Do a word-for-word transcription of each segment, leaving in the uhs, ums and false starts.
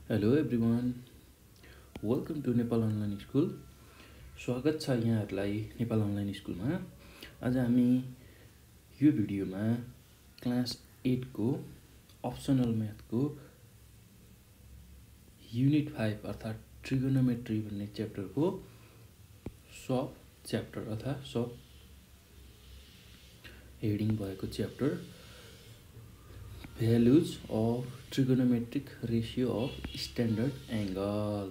Hello everyone, welcome to Nepal online school. स्वागत छ यहाँहरूलाई नेपाल अनलाइन स्कुलमा। आज हामी यो भिडियोमा क्लास एटको अप्सनल म्याथको युनिट फाइभ अर्थात् ट्रिगोनोमेट्री भन्ने च्याप्टरको सब च्याप्टर अर्थात् सब हेडिङ भएको chapter values of trigonometric ratio of standard angle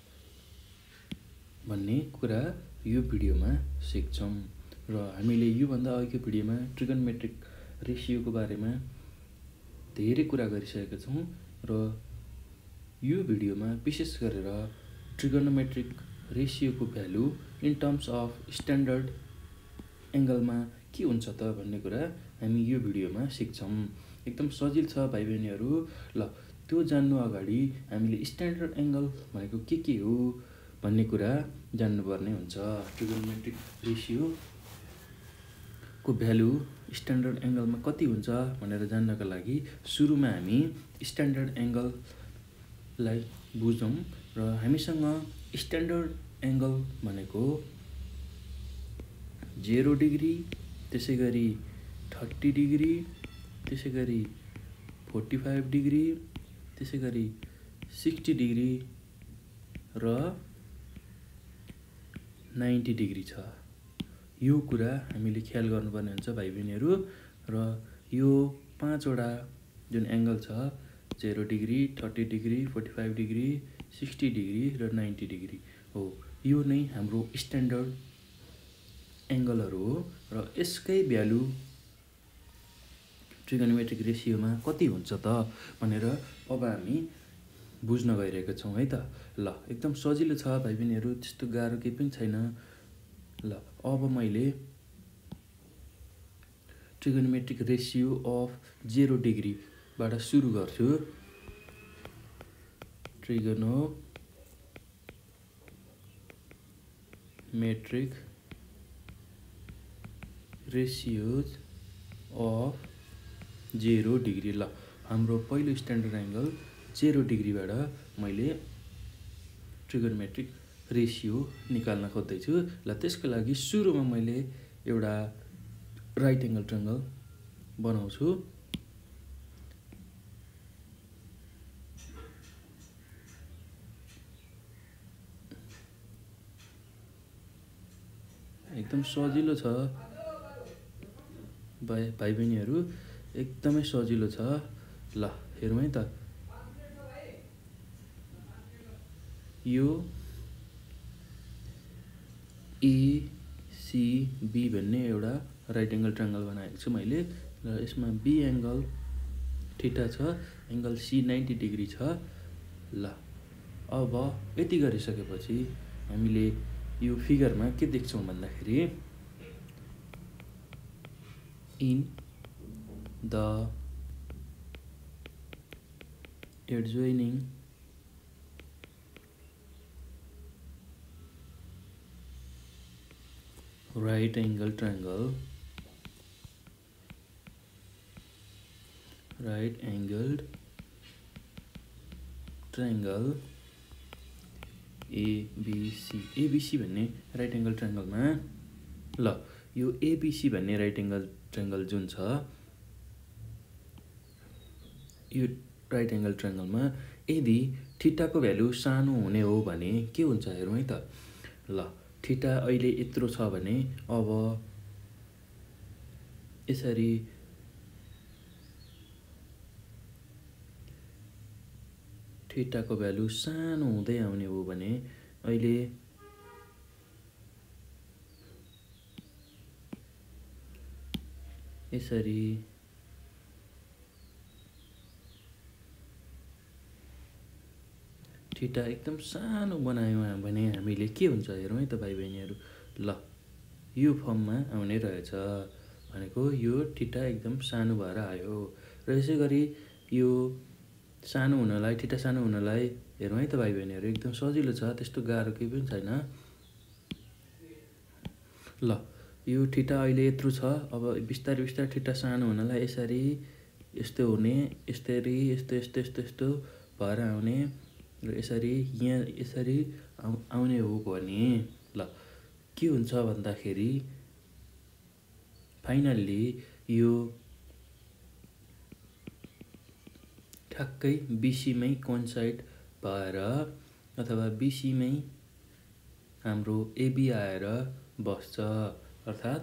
भन्ने कुरा यो भिडियोमा सिक्छौँ। र हामीले योभन्दा अघिको भिडियोमा ट्रिगोनोमेट्रिक रेसियोको बारेमा धेरै कुरा गरिसकेका छौँ र यो भिडियोमा विशेष गरेर ट्रिगोनोमेट्रिक रेसियोको value in terms of standard एङ्गलमा के हुन्छ त भन्ने कुरा हामी यो भिडियोमा सिक्छौँ। एकदम सजिलो छ भाइ बहिनीहरू। ल त्यो जान्नु अगाडि हामीले स्ट्यान्डर्ड एङ्गल भनेको के के हो भन्ने कुरा जान्नुपर्ने हुन्छ। ट्रिगोनोमेट्रिक रेसियोको भ्यालु स्ट्यान्डर्ड एङ्गलमा कति हुन्छ भनेर जान्नका लागि सुरुमा हामी स्ट्यान्डर्ड एङ्गललाई बुझौँ। र हामीसँग स्ट्यान्डर्ड एङ्गल भनेको जेरो डिग्री, त्यसै गरी थर्टी डिग्री, त्यसै गरी फोर्टी फाइभ डिग्री, त्यसै गरी सिक्सटी डिग्री र नाइन्टी डिग्री छ। यो कुरा हामीले ख्याल गर्नुपर्ने हुन्छ भाइ बहिनीहरू। र यो पाँचवटा जुन एङ्गल छ zero degree, thirty degree, forty five degree, sixty degree र नाइन्टी डिग्री हो। यो नै हाम्रो स्ट्यान्डर्ड एङ्गलहरू हो र यसकै भ्यालु ट्रिगोनोमेट्रिक रेसियोमा कति हुन्छ त भनेर अब हामी बुझ्न गइरहेका छौँ है त। ल एकदम सजिलो छ भाइ बहिनीहरू, त्यस्तो गाह्रो केही पनि छैन। ल अब मैले ट्रिगोनोमेट्रिक रेसियो अफ जेरो डिग्रीबाट सुरु गर्छु। Trigonometric ratios of zero degree. ल हाम्रो पहिलो स्ट्यान्डर्ड एङ्गल जेरो डिग्रीबाट मैले ट्रिगोनोमेट्रिक रेसियो निकाल्न खोज्दैछु। ल त्यसको लागि सुरुमा मैले एउटा राइट एङ्गल ट्रायङ्गल बनाउँछु। एकदम सजिलो छ भाइ भाइ बहिनीहरू, एकदमै सजिलो छ। ल हेरौँ है त। यो एसिबी भन्ने एउटा राइट एङ्गल ट्रायङ्गल बनाएको छु मैले। र यसमा बी एङ्गल थीटा छ, एङ्गल सी नाइन्टी डिग्री छ। ल अब यति गरिसकेपछि हामीले यो फिगरमा के देख्छौँ भन्दाखेरि in the adjoining right angle triangle right angled triangle ABC ABC भन्ने राइट एङ्गल ट्रायङ्गलमा ल यो एबिसी भन्ने राइट एङ्गल ट्रायङ्गल जुन छ, यो राइट एङ्गल ट्रायङ्गलमा यदि थीटाको भ्यालु सानो हुने हो भने के हुन्छ हेरौँ है त। ल थीटा अहिले यत्रो छ भने अब यसरी थीटाको भ्यालु सानो हुँदै आउने हो भने अहिले यसरी थीटा एकदम सानो बनायौँ भने हामीले के हुन्छ हेरौँ है त भाइ बहिनीहरू। ल यो फर्ममा आउने रहेछ भनेको यो थीटा एकदम सानो भएर आयो। र यसै गरी यो सानो हुनलाई थीटा सानो हुनलाई हेरौँ है त भाइ बहिनीहरू, एकदम सजिलो छ, त्यस्तो गाह्रो केही पनि छैन। ल यो थीटा अहिले यत्रो छ, अब बिस्तारै बिस्तारै थीटा सानो हुनलाई यसरी यस्तो हुने, यसरी यस्तो यस्तो यस्तो यस्तो भएर आउने र यसरी यहाँ यसरी आउ आउने हो भने ल के हुन्छ भन्दाखेरि फाइनल्ली यो ठ्याक्कै बिसीमै कोइन्साइड भएर अथवा बिसीमै हाम्रो एबी आएर बस्छ। अर्थात्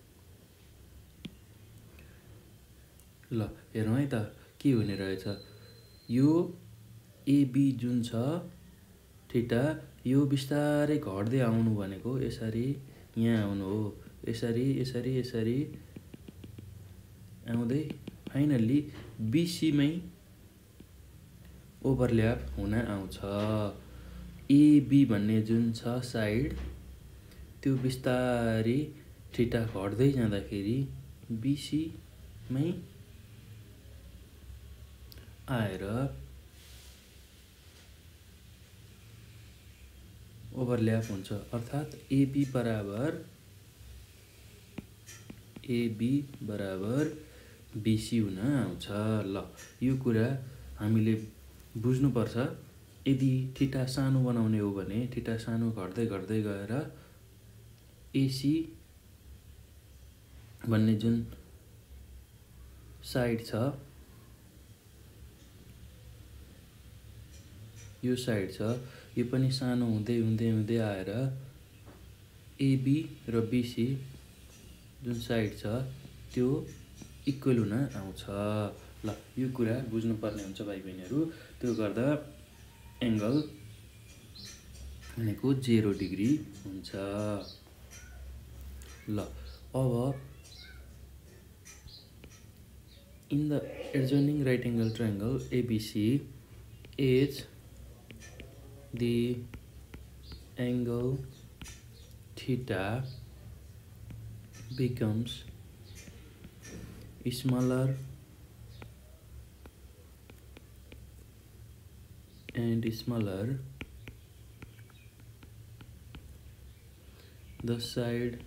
ल हेरौँ है त के हुने रहेछ। यो एबी जुन छ थीटा यो बिस्तारै घट्दै आउनु भनेको यसरी यहाँ आउनु हो, यसरी यसरी यसरी आउँदै फाइनल्ली बिसीमै ओभरल्याप हुन आउँछ। एबी भन्ने जुन छ साइड त्यो बिस्तारै थीटा घट्दै जाँदाखेरि बिसीमै आएर ओभरल्याप हुन्छ। अर्थात् एबी बराबर एबी बराबर बिसी हुन आउँछ। ल यो कुरा हामीले बुझ्नुपर्छ। यदि थीटा सानो बनाउने हो भने थीटा सानो घट्दै घट्दै गएर एसी भन्ने जुन साइड छ यो साइड छ यो पनि सानो हुँदै हुँदै हुँदै आएर एबी र बिसी जुन साइड छ त्यो इक्वल हुन आउँछ। ल यो कुरा बुझ्नुपर्ने हुन्छ भाइ बहिनीहरू। त्यो गर्दा एङ्गल भनेको जेरो डिग्री हुन्छ। ल अब in the adjoining right angle triangle A B C is the angle theta becomes smaller and smaller the side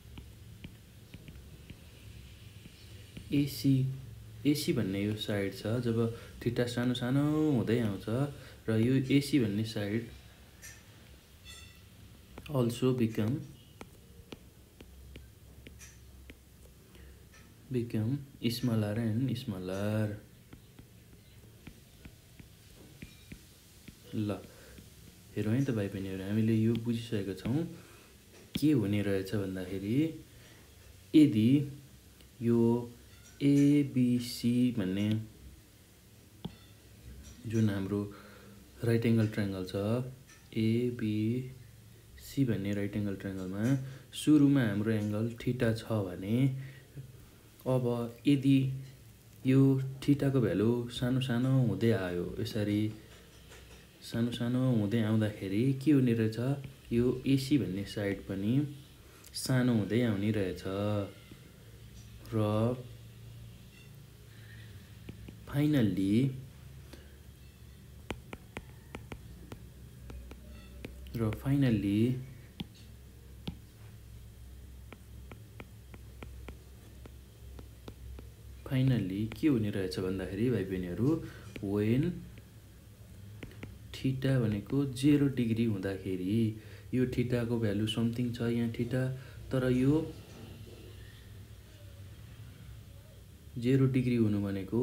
AC AC भन्ने यो साइड छ जब थीटा सानो सानो हुँदै आउँछ र यो एसी भन्ने side also become become smaller and smaller. ल हेरौँ है त भाइ बहिनीहरू, हामीले यो बुझिसकेका छौँ के हुने रहेछ भन्दाखेरि यदि यो एबिसी भन्ने जुन हाम्रो राइट एङ्गल ट्रायङ्गल छ एबिसी भन्ने राइट एङ्गल ट्रायङ्गलमा सुरुमा हाम्रो एङ्गल थीटा छ भने अब यदि यो थीटाको भ्यालु सानो सानो हुँदै आयो यसरी सानो सानो हुँदै आउँदाखेरि के हुने रहेछ यो एसी भन्ने साइड पनि सानो हुँदै आउने रहेछ र फाइनल्ली र फाइनल्ली फाइनल्ली के हुने रहेछ भन्दाखेरि भाइ बहिनीहरू वेन थीटा भनेको जेरो डिग्री हुँदाखेरि यो थीटाको भ्यालु समथिङ छ यहाँ थीटा तर यो जेरो डिग्री हुनु भनेको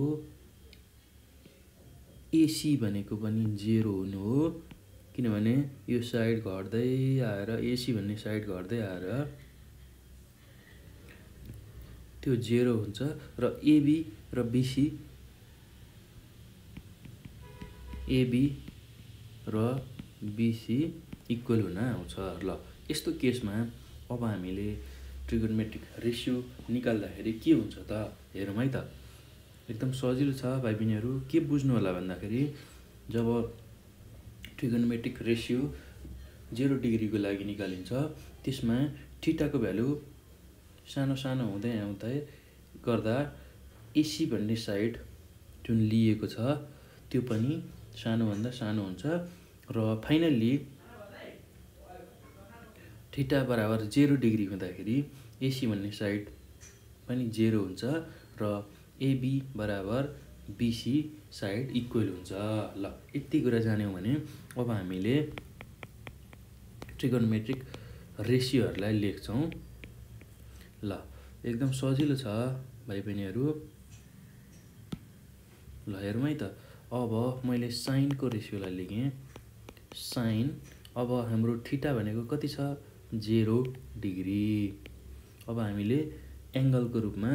एसी भनेको पनि जेरो हुनु हो किनभने यो साइड घट्दै आएर एसी भन्ने साइड घट्दै आएर त्यो जेरो हुन्छ र एबी र बिसी एबी र बिसी इक्वल हुन आउँछ। ल यस्तो केसमा अब हामीले ट्रिगोनोमेट्रिक रेसियो निकाल्दाखेरि के हुन्छ त हेरौँ है त। एकदम सजिलो छ भाइ बहिनीहरू। के बुझ्नु होला भन्दाखेरि जब ट्रिगोनोमेट्रिक रेसियो जेरो डिग्रीको लागि निकालिन्छ त्यसमा थीटाको भ्यालु सानो सानो हुँदै आउँदै गर्दा एसी भन्ने साइड जुन लिएको छ त्यो पनि सानोभन्दा सानो हुन्छ र फाइनल्ली थीटा बराबर जेरो डिग्री हुँदाखेरि एसी भन्ने साइड पनि जेरो हुन्छ र एबी बराबर बिसी साइड इक्वल हुन्छ। ल यति कुरा जान्यौँ भने अब हामीले ट्रिगोनोमेट्रिक रेसियोहरूलाई लेख्छौँ। ल एकदम सजिलो छ भाइ बहिनीहरू। ल हेरौँ है त। अब मैले साइनको रेसियोलाई लेखेँ। साइन अब हाम्रो थीटा भनेको कति छ? Zero degree. अब हामीले एङ्गलको रूपमा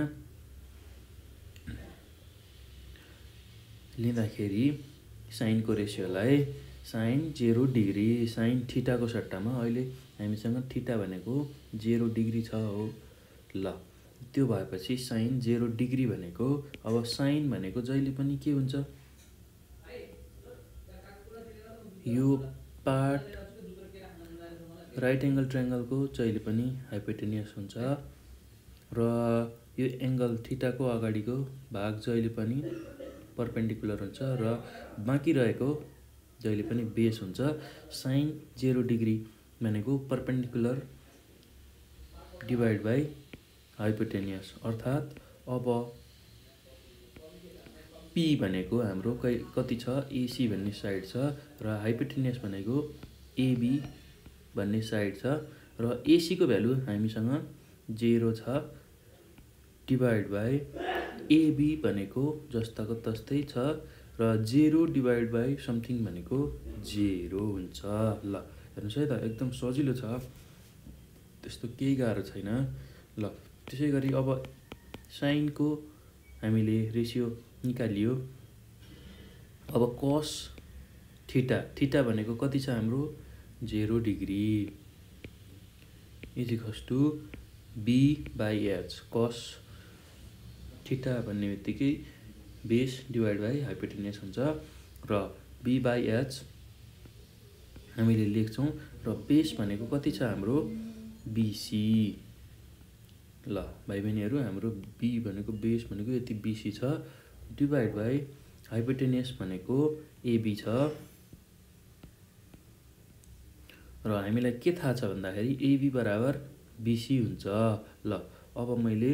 लिँदाखेरि साइनको रेसियोलाई साइन जेरो डिग्री, साइन थीटाको सट्टामा अहिले हामीसँग थीटा भनेको जेरो डिग्री छ हो। ल त्यो भएपछि साइन जेरो डिग्री भनेको अब साइन भनेको जहिले पनि के हुन्छ? यो पार्ट राइट एङ्गल ट्रायङ्गलको जहिले पनि हाइपोटेनियस हुन्छ र यो एङ्गल थीटाको अगाडिको भाग जहिले पनि परपेन्डिकुलर हुन्छ र बाँकी रहेको जहिले पनि बेस हुन्छ। साइन जेरो डिग्री भनेको परपेन्डिकुलर डिभाइड बाई हाइपोटेनियस, अर्थात् अब पी भनेको हाम्रो कति छ? एसी भन्ने साइड छ र हाइपोटेनियस भनेको एबी भन्ने साइड छ र एसीको भ्यालु हामीसँग जेरो छ डिभाइड बाई एबी भनेको जस्ताको तस्तै छ र जेरो डिभाइड बाई समथिङ भनेको जेरो हुन्छ। ल हेर्नुहोस् है त, एकदम सजिलो छ, त्यस्तो केही गाह्रो छैन। ल त्यसै गरी अब साइनको हामीले रेसियो निकालियो। अब कस थीटा, थीटा भनेको कति छ हाम्रो? Zero degree is equals to B by H. Cos theta भन्ने बित्तिकै बेस डिभाइड बाई हाइपोटेनियस हुन्छ र बी बाई एच हामीले लेख्छौँ र बेस भनेको कति छ हाम्रो? बिसी। ल भाइ बहिनीहरू, हाम्रो बी भनेको बेस भनेको यति बिसी छ डिभाइड बाई हाइपोटेनियस भनेको एबी छ र हामीलाई के थाहा छ भन्दाखेरि एबी बराबर बिसी हुन्छ। ल अब मैले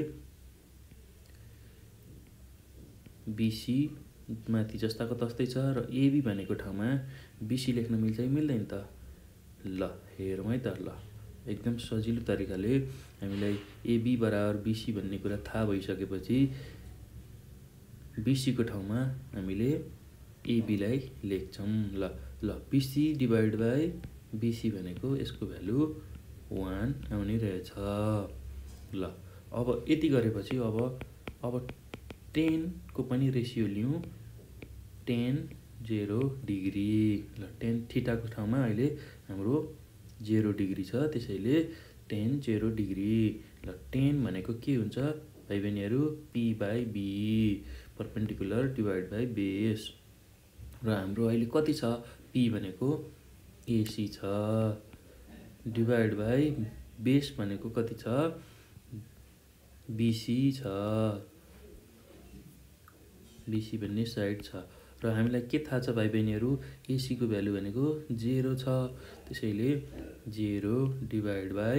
बिसी माथि जस्ताको तस्तै छ र एबी भनेको ठाउँमा बिसी लेख्न मिल्छ कि मिल्दैन त? ल हेरौँ है त। ल एकदम सजिलो तरिकाले हामीलाई एबी बराबर बिसी भन्ने कुरा थाहा भइसकेपछि बिसीको ठाउँमा हामीले एबीलाई लेख्छौँ। ल ल बिसी डिभाइड बाई बिसी भनेको यसको भ्यालु वान आउने रहेछ। ल अब यति गरेपछि अब अब टेनको पनि रेसियो लिउँ। Tan zero degree. ल टेन थीटाको ठाउँमा अहिले हाम्रो जेरो डिग्री छ, त्यसैले टेन जेरो डिग्री। ल टेन भनेको के हुन्छ भाइ बहिनीहरू? P by B, perpendicular divide by base र हाम्रो अहिले कति छ? पी भनेको एसी छ डिभाइड बाई बेस भनेको कति छ? बिसी छ, बिसी भन्ने साइड छ र हामीलाई के थाहा छ भाइ बहिनीहरू? एसीको भ्यालु भनेको जेरो छ, त्यसैले जेरो डिभाइड बाई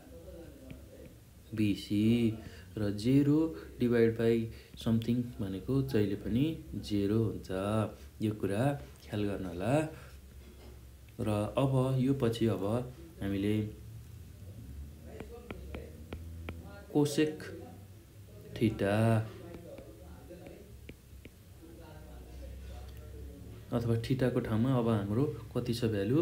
बिसी र जेरो डिभाइड बाई समथिङ भनेको जहिले पनि जेरो हुन्छ। यो कुरा ख्याल गर्न होला। र अब यो पछि अब हामीले कोसेक थीटा अथवा थीटाको ठाउँमा अब हाम्रो कति छ भ्यालु?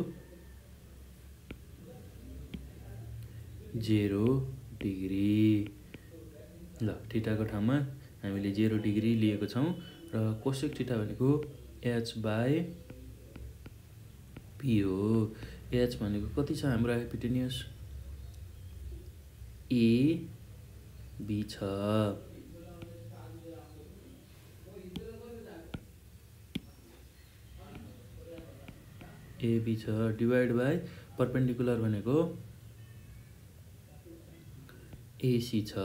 Zero degree. ल थीटाको ठाउँमा हामीले जेरो डिग्री लिएको छौँ र कोसेक थीटा भनेको एच बाई पी हो। एच भनेको कति छ हाम्रो हाइपोटेनियस? ए बी छ। एबी छ डिभाइड बाई परपेन्डिकुलर भनेको एसी छ।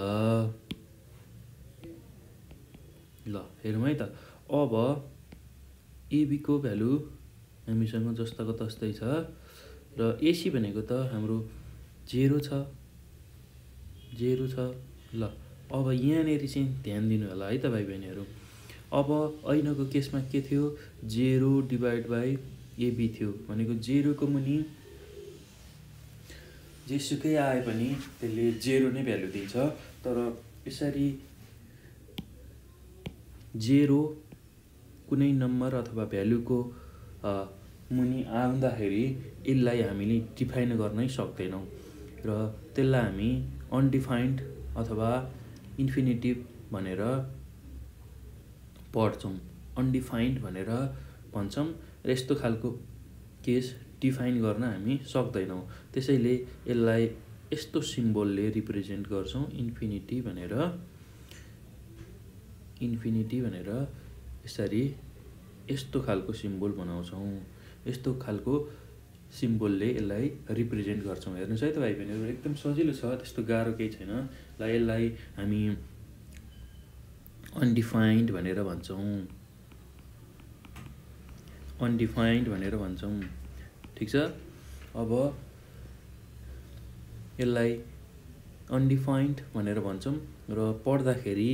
ल हेरौँ है त। अब एबीको भ्यालु हामीसँग जस्ताको तस्तै छ र एसी भनेको त हाम्रो जेरो छ, जेरो छ। ल अब यहाँनिर चाहिँ ध्यान दिनु होला है त भाइ बहिनीहरू। अब ऐनाको केसमा के थियो, जेरो डिभाइड बाई एबी थियो भनेको जेरोको मुनि जेसुकै आए पनि त्यसले जेरो नै भ्यालु दिन्छ। तर यसरी जेरो कुनै नम्बर अथवा भ्यालुको मुनि आउँदाखेरि यसलाई हामीले डिफाइन गर्नै सक्दैनौँ र त्यसलाई हामी अनडिफाइन्ड अथवा इन्फिनिटिभ भनेर पढ्छौँ, अनडिफाइन्ड भनेर भन्छौँ र यस्तो खालको केस डिफाइन गर्न हामी सक्दैनौँ। त्यसैले यसलाई यस्तो सिम्बलले रिप्रेजेन्ट गर्छौँ, इन्फिनिटी भनेर इन्फिनिटी भनेर यसरी यस्तो खालको सिम्बल बनाउँछौँ। यस्तो खालको सिम्बलले यसलाई रिप्रेजेन्ट गर्छौँ। हेर्नुहोस् है त भाइ बहिनीहरू, एकदम सजिलो छ, त्यस्तो गाह्रो केही छैन। ल यसलाई हामी अनडिफाइन्ड भनेर भन्छौँ, अनडिफाइन्ड भनेर भन्छौँ, ठिक छ। अब यसलाई अनडिफाइन्ड भनेर भन्छौँ र पढ्दाखेरि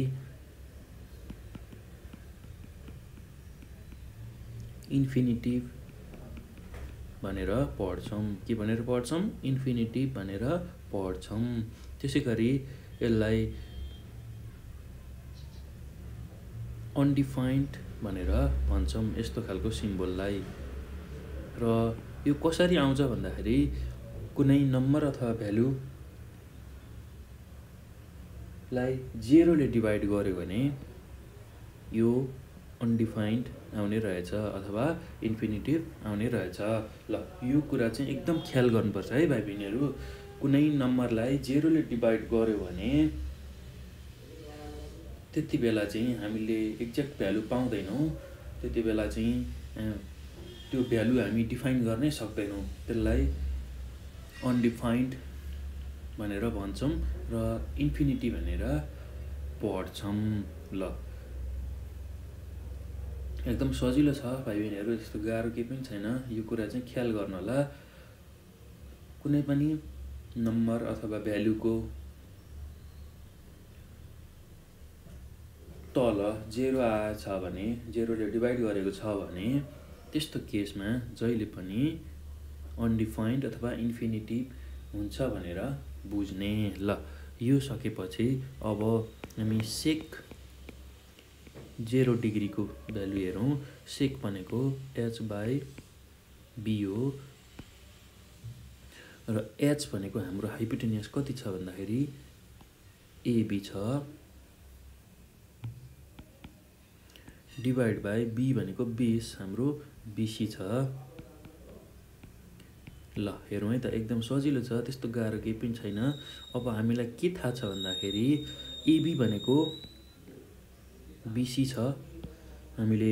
इन्फिनिटिभ भनेर पढ्छौँ। के भनेर पढ्छौँ? इन्फिनिटिभ भनेर पढ्छौँ। त्यसै गरी यसलाई अनडिफाइन्ड भनेर भन्छौँ, यस्तो खालको सिम्बललाई। र यो कसरी आउँछ भन्दाखेरि कुनै नम्बर अथवा भ्यालुलाई जेरोले डिभाइड गर्यो भने यो अनडिफाइन्ड आउने रहेछ अथवा इन्फिनिटिभ आउने रहेछ। ल यो कुरा चाहिँ एकदम ख्याल गर्नुपर्छ है भाइ बहिनीहरू। कुनै नम्बरलाई जेरोले डिभाइड गर्यो भने त्यति बेला चाहिँ हामीले एक्ज्याक्ट भ्यालु पाउँदैनौँ। त्यति बेला चाहिँ त्यो भ्यालु हामी डिफाइन गर्नै सक्दैनौँ। त्यसलाई अनडिफाइन्ड भनेर भन्छौँ र इन्फिनिटी भनेर पढ्छौँ। ल एकदम सजिलो छ भाइ बहिनीहरू, त्यस्तो गाह्रो केही पनि छैन। यो कुरा चाहिँ ख्याल गर्नु होला। कुनै पनि नम्बर अथवा भ्यालुको तल जेरो आएछ भने, जेरोले डिभाइड गरेको छ भने त्यस्तो केसमा जहिले पनि अनडिफाइन्ड अथवा इन्फिनिटिभ हुन्छ भनेर बुझ्ने। ल यो सकेपछि अब हामी सेक जेरो डिग्रीको भ्यालु हेरौँ। सेक भनेको एच बाई बी हो र एच भनेको हाम्रो हाइपोटेन्युस कति छ भन्दाखेरि एबी छ, डिभाइड बाई बी भनेको बेस हाम्रो बिसी छ। ल हेरौँ है त, एकदम सजिलो छ, त्यस्तो गाह्रो केही पनि छैन। अब हामीलाई के थाहा छ भन्दाखेरि एबी भनेको बिसी छ, हामीले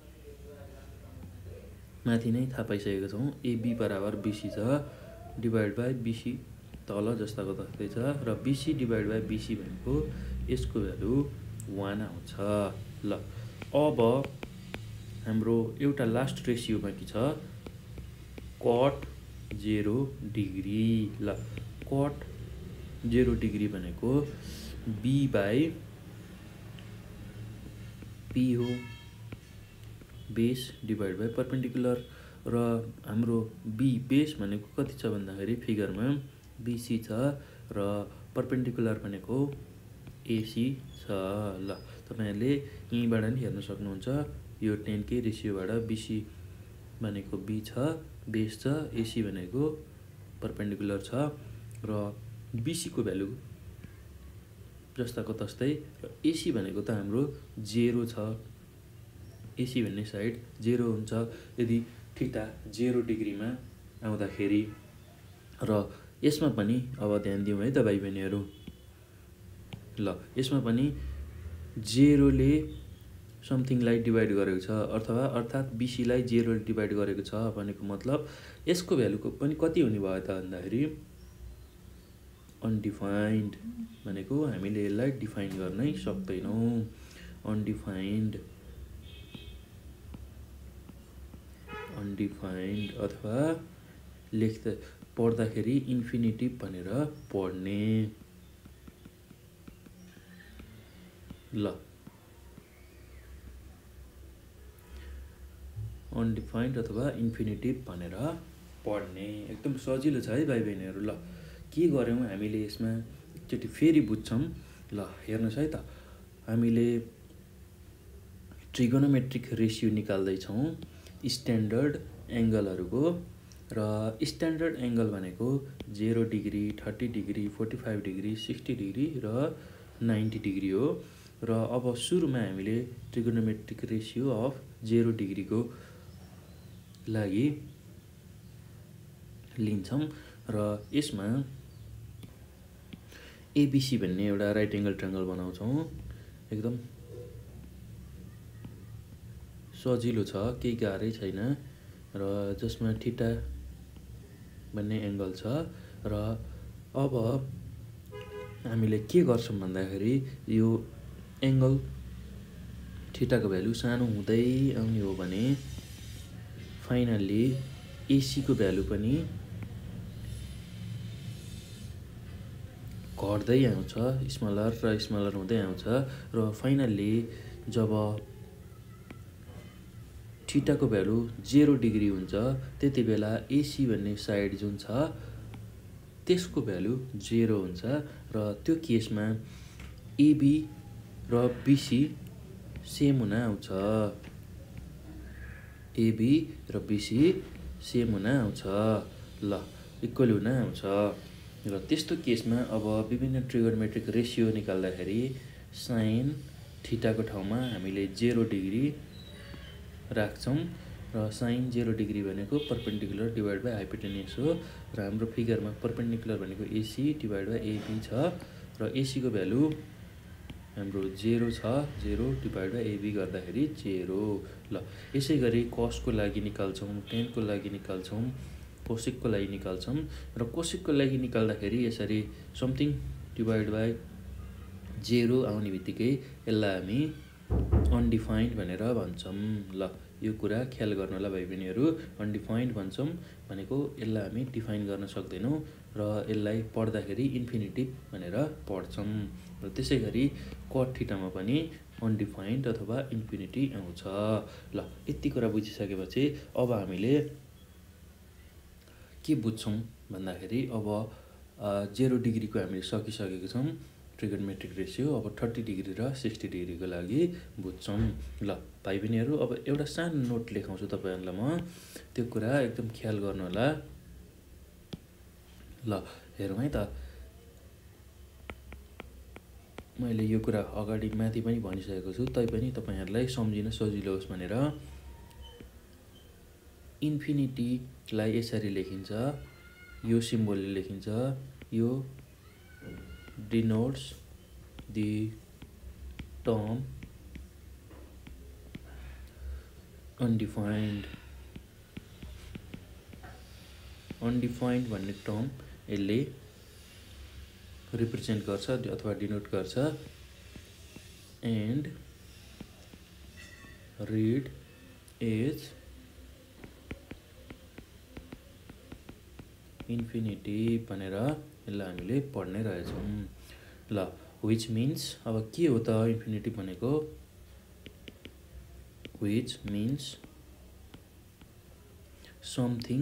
माथि नै थाहा पाइसकेको छौँ। एबी बराबर बिसी छ, डिभाइड बाई बिसी तल जस्ताको तस्तै छ र बिसी डिभाइड बाई बिसी भनेको यसको भ्यालु वान आउँछ। ल अब हाम्रो एउटा लास्ट रेसियो बाँकी छ, कट जेरो डिग्री। ल कट जेरो डिग्री भनेको बी बाई पी हो, बेस डिभाइड बाई पर्पेन्डिकुलर। र हाम्रो बी बेस भनेको कति छ भन्दाखेरि फिगरमा बिसी छ र पर्पेन्डिकुलर भनेको एसी छ। ल तपाईँहरूले यहीँबाट नि हेर्न सक्नुहुन्छ, यो टेनकै रेसियोबाट बिसी भनेको बी छ, बेस छ, एसी भनेको पर्पेन्डिकुलर छ र बिसीको भ्यालु जस्ताको तस्तै र एसी भनेको त हाम्रो जेरो छ। एसी भन्ने साइड जेरो हुन्छ यदि थीटा जेरो डिग्रीमा आउँदाखेरि। र यसमा पनि अब ध्यान दिउँ है त भाइ बहिनीहरू। ल यसमा पनि जेरोले समथिङलाई डिभाइड गरेको छ अथवा अर्थात् बिसीलाई जेरोले डिभाइड गरेको छ भनेको मतलब यसको भ्यालुको पनि कति हुने भयो त भन्दाखेरि अनडिफाइन्ड भनेको हामीले यसलाई डिफाइन गर्नै सक्दैनौँ। अनडिफाइन्ड अनडिफाइन्ड अथवा लेख्दा पढ्दाखेरि इन्फिनिटिभ भनेर पढ्ने। ल अनडिफाइन्ड अथवा इन्फिनिटिभ भनेर पढ्ने। एकदम सजिलो छ है भाइ बहिनीहरू। ल के गऱ्यौँ हामीले यसमा एकचोटि फेरि बुझ्छौँ। ल हेर्नुहोस् है त, हामीले ट्रिगोनोमेट्रिक रेसियो निकाल्दैछौँ स्ट्यान्डर्ड एङ्गलहरूको। र स्ट्यान्डर्ड एङ्गल भनेको zero degree, thirty degree, forty five degree, sixty degree र नाइन्टी डिग्री हो। र अब सुरुमा हामीले ट्रिगोनोमेट्रिक रेसियो अफ जेरो डिग्रीको लागि लिन्छौँ। र यसमा एबिसी भन्ने एउटा राइट एङ्गल ट्रायङ्गल बनाउँछौँ। एकदम सजिलो छ, केही गाह्रै छैन। र जसमा थीटा भन्ने एङ्गल छ। र अब हामीले के गर्छौँ भन्दाखेरि यो एङ्गल थीटाको भ्यालु सानो हुँदै आउने हो भने फाइनल्ली एसीको भ्यालु पनि घट्दै आउँछ, स्मलर र स्मलर हुँदै आउँछ। र फाइनल्ली जब थीटाको भ्यालु जेरो डिग्री हुन्छ त्यति बेला एसी भन्ने साइड जुन छ त्यसको भ्यालु जेरो हुन्छ। र त्यो केसमा एबी र बिसी सेम हुन आउँछ। एबी र बिसी सेम हुन आउँछ। ल इक्वल हुन आउँछ। र त्यस्तो केसमा अब विभिन्न ट्रिगोनोमेट्रिक रेसियो निकाल्दाखेरि साइन थीटाको ठाउँमा हामीले जेरो डिग्री राख्छौँ। र साइन जेरो डिग्री भनेको पर्पेन्डिकुलर डिभाइड बाई हाइपोटेन्युस हो। र हाम्रो फिगरमा पर्पेन्डिकुलर भनेको एसी डिभाइड बाई एबी छ। र एसीको भ्यालु हाम्रो जेरो छ, जेरो डिभाइड बाई एबी गर्दाखेरि जेरो। ल यसै गरी कसको लागि निकाल्छौँ, टेनको लागि निकाल्छौँ, कोसेकको लागि निकाल्छौँ। र कोसेकको लागि निकाल्दाखेरि यसरी समथिङ डिभाइड बाई जेरो आउने बित्तिकै यसलाई हामी अनडिफाइन्ड भनेर भन्छौँ। ल यो कुरा ख्याल गर्नु होला भाइ बहिनीहरू। अनडिफाइन्ड भन्छौँ भनेको यसलाई हामी डिफाइन गर्न सक्दैनौँ र यसलाई पढ्दाखेरि इन्फिनिटिभ भनेर पढ्छौँ। र त्यसै गरी कट थीटामा पनि अनडिफाइन्ड अथवा इन्फिनिटी आउँछ। ल यति कुरा बुझिसकेपछि अब हामीले के बुझ्छौँ भन्दाखेरि अब जेरो डिग्रीको हामीले सकिसकेको छौँ ट्रिगोनोमेट्रिक रेसियो। अब थर्टी डिग्री र सिक्सटी डिग्रीको लागि बुझ्छौँ। ल भाइ बहिनीहरू अब एउटा सानो नोट लेखाउँछु तपाईँहरूलाई म, त्यो कुरा एकदम ख्याल गर्नु होला। ल हेरौँ है त, मैले यो कुरा अगाडि माथि पनि भनिसकेको छु, तैपनि तपाईँहरूलाई सम्झिन सजिलो होस् भनेर। इन्फिनिटीलाई यसरी लेखिन्छ, यो सिम्बोलले लेखिन्छ। यो denotes the term undefined undefined भन्ने टर्म यसले रिप्रेजेन्ट गर्छ अथवा डिनोट गर्छ। एन्ड रिड एज इन्फिनिटी भनेर यसलाई हामीले पढ्ने रहेछौँ। ल which means अब के हो त इन्फिनिटी भनेको? which means something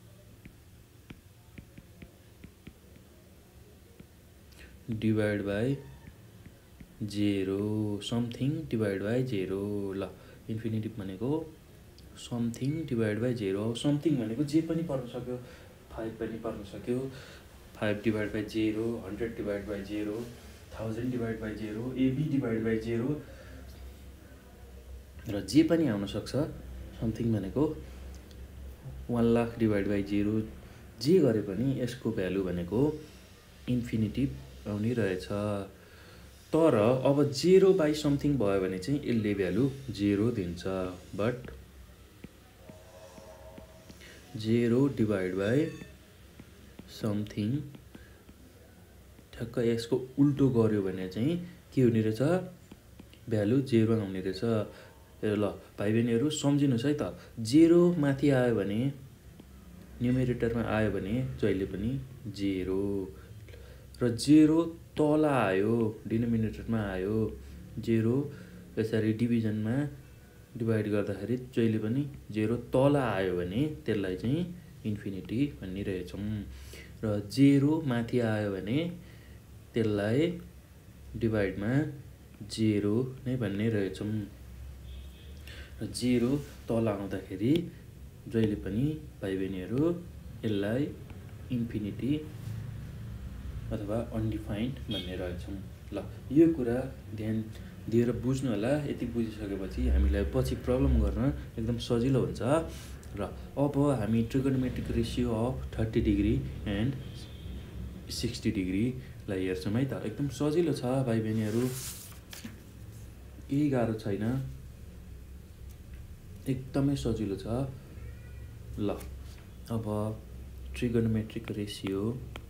divided by zero, something divided by zero। ल इन्फिनिटी भनेको something divided by zero। something भनेको जे पनि पर्न सक्यो, फाइभ पनि पर्न सक्यो, five divide by zero, hundred divide by zero, thousand divide by zero, AB divide by zero र जे पनि आउन सक्छ। समथिङ भनेको one lakh divide by zero, जे गरे पनि यसको भ्यालु भनेको इन्फिनिटी आउने रहेछ। तर अब जेरो बाई समथिङ भयो भने चाहिँ यसले भ्यालु जेरो दिन्छ। But zero divide by something ठ्याक्क यसको उल्टो गर्यो भने चाहिँ के हुने रहेछ? भ्यालु जेरो आउने रहेछ। ल भाइ बहिनीहरू सम्झिनुहोस् है त, जेरो माथि आयो भने न्युमेरेटरमा आयो भने जहिले पनि जेरो, र जेरो तल आयो डिनोमिनेटरमा आयो जेरो, यसरी डिभिजनमा डिभाइड गर्दाखेरि जहिले पनि जेरो तल आयो भने त्यसलाई चाहिँ इन्फिनिटी भनिरहेछौँ र जेरो माथि आयो भने त्यसलाई डिभाइडमा जेरो नै भन्ने रहेछौँ र जेरो तल आउँदाखेरि जहिले पनि भाइ बहिनीहरू यसलाई इन्फिनिटी अथवा अनडिफाइन्ड भन्ने रहेछौँ। ल यो कुरा ध्यान दिएर बुझ्नु होला। यति बुझिसकेपछि हामीलाई पछि प्रब्लम गर्न एकदम सजिलो हुन्छ र अब हामी trigonometric ratio of thirty degree and sixty डिग्रीलाई हेर्छौँ है त। एकदम सजिलो छ भाइ बहिनीहरू, केही गाह्रो छैन, एकदमै सजिलो छ। ल अब trigonometric ratio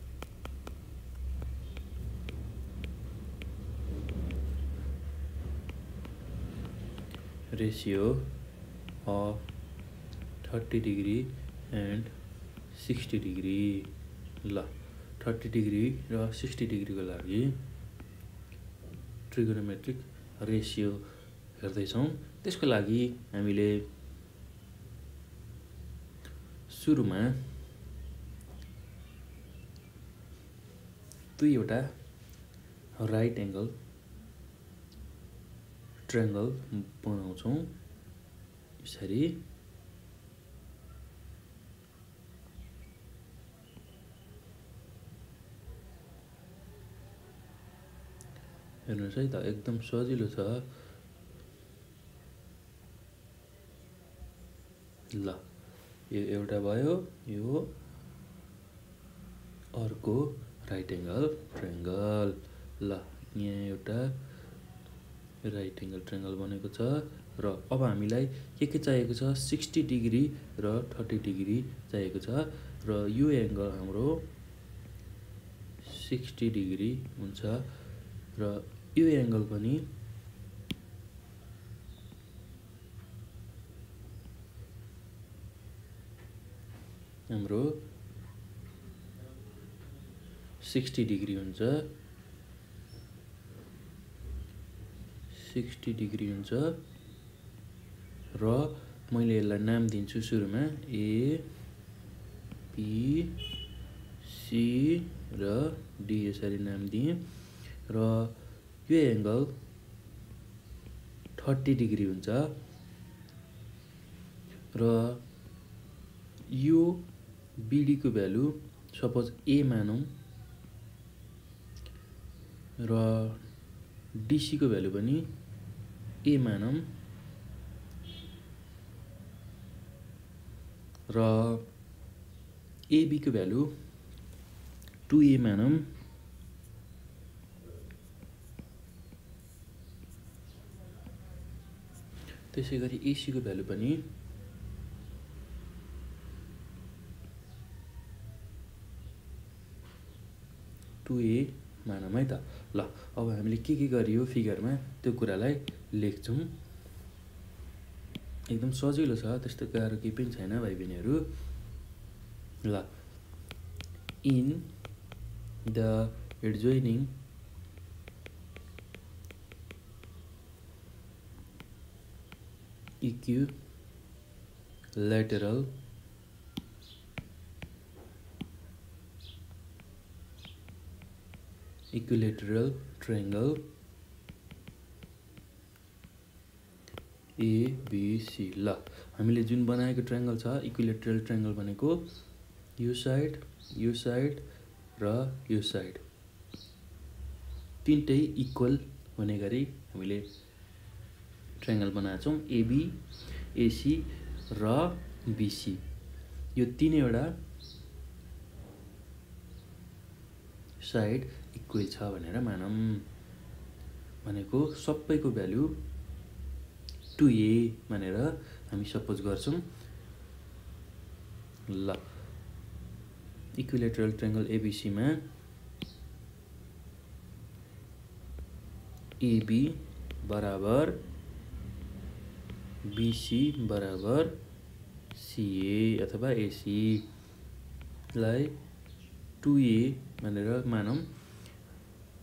ratio of thirty degree and sixty degree. ल थर्टी डिग्री र सिक्सटी डिग्रीको लागि ट्रिगोनोमेट्रिक रेसियो हेर्दैछौँ। त्यसको लागि हामीले सुरुमा दुईवटा राइट एङ्गल ट्रायङ्गल बनाउँछौँ यसरी। हेर्नुहोस् है त, एकदम सजिलो छ। ल यो एउटा भयो, यो अर्को राइट एङ्गल ट्रायङ्गल। ल यहाँ एउटा राइट एङ्गल ट्रायङ्गल बनेको छ र अब हामीलाई के के चाहिएको छ, सिक्सटी डिग्री र थर्टी डिग्री चाहिएको छ र यो एङ्गल हाम्रो सिक्सटी डिग्री हुन्छ र यो एङ्गल पनि हाम्रो सिक्सटी डिग्री हुन्छ सिक्सटी डिग्री हुन्छ र मैले यसलाई नाम दिन्छु सुरुमा ए बी सी र डी यसरी नाम दिएँ र यो एङ्गल थर्टी डिग्री हुन्छ र यो बीडीको भ्यालु सपोज ए मानौँ र डीसीको भ्यालु पनि ए मानौँ र एबीको भ्यालु टू ए मानौँ त्यसै गरी एसीको भ्यालु पनि टू ए मानौँ है त। ल अब हामीले के के गरियो फिगरमा त्यो कुरालाई लेख्छौँ। एकदम सजिलो छ, त्यस्तो गाह्रो केही पनि छैन भाइ बहिनीहरू। ल in the adjoining equilateral equilateral triangle ABC. ल हामीले जुन बनाएको ट्रायङ्गल छ इक्विलेटरल ट्रायङ्गल भनेको यो साइड यो साइड र यो साइड तिनटै इक्वल हुने गरी हामीले ट्रायङ्गल बनाएको छौँ। एबी एसी र बिसी यो तिनैवटा साइड इक्वल छ भनेर मानौँ। भनेको सबैको भ्यालु टू ए भनेर हामी सपोज गर्छौँ। ल इक्विलेटरल ट्रायङ्गल एबिसीमा एबी बराबर बीसी बराबर सीए अथवा एसी लाई टू ए भनेर मानौँ।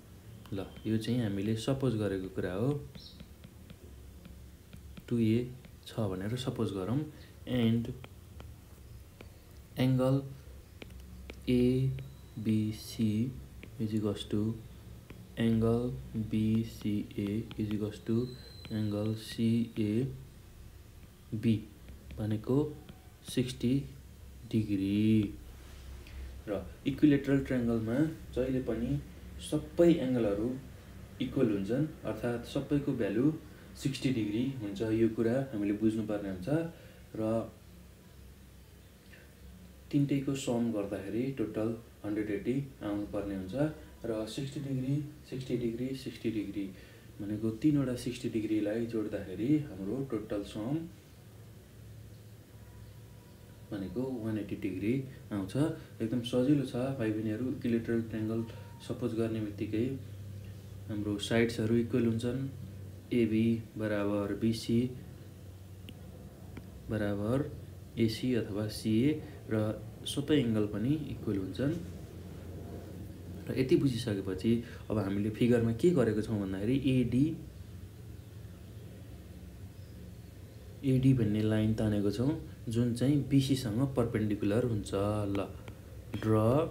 ल यो चाहिँ हामीले सपोज गरेको कुरा हो। टू ए छ भनेर सपोज गरौँ and angle ABC is equals to angle BCA is equals to angle CAB भनेको सिक्सटी डिग्री र इक्विलेटरल ट्रायङ्गलमा जहिले पनि सबै एङ्गलहरू इक्वल हुन्छन् अर्थात् सबैको भ्यालु सिक्सटी डिग्री हुन्छ। यो कुरा हामीले बुझ्नुपर्ने हुन्छ र तिनटैको सम गर्दाखेरि टोटल हन्ड्रेड एट्टी आउनुपर्ने हुन्छ र sixty degree sixty degree sixty degree भनेको तीनवटा सिक्सटी डिग्रीलाई जोड्दाखेरि हाम्रो टोटल सम भनेको वान एट्टी डिग्री आउँछ। एकदम सजिलो छ भाइ बहिनीहरू। इक्विलेटरल ट्रायङ्गल सपोज गर्ने बित्तिकै हाम्रो साइड्सहरू इक्वल हुन्छन्। एबी बराबर बिसी बराबर एसी अथवा सिए र सबै एङ्गल पनि इक्वल हुन्छन्। र यति बुझिसकेपछि अब हामीले फिगरमा के गरेको छौँ भन्दाखेरि एडी एडी भन्ने लाइन तानेको छौँ जुन चाहिँ बिसीसँग परपेन्डिकुलर हुन्छ। ल draw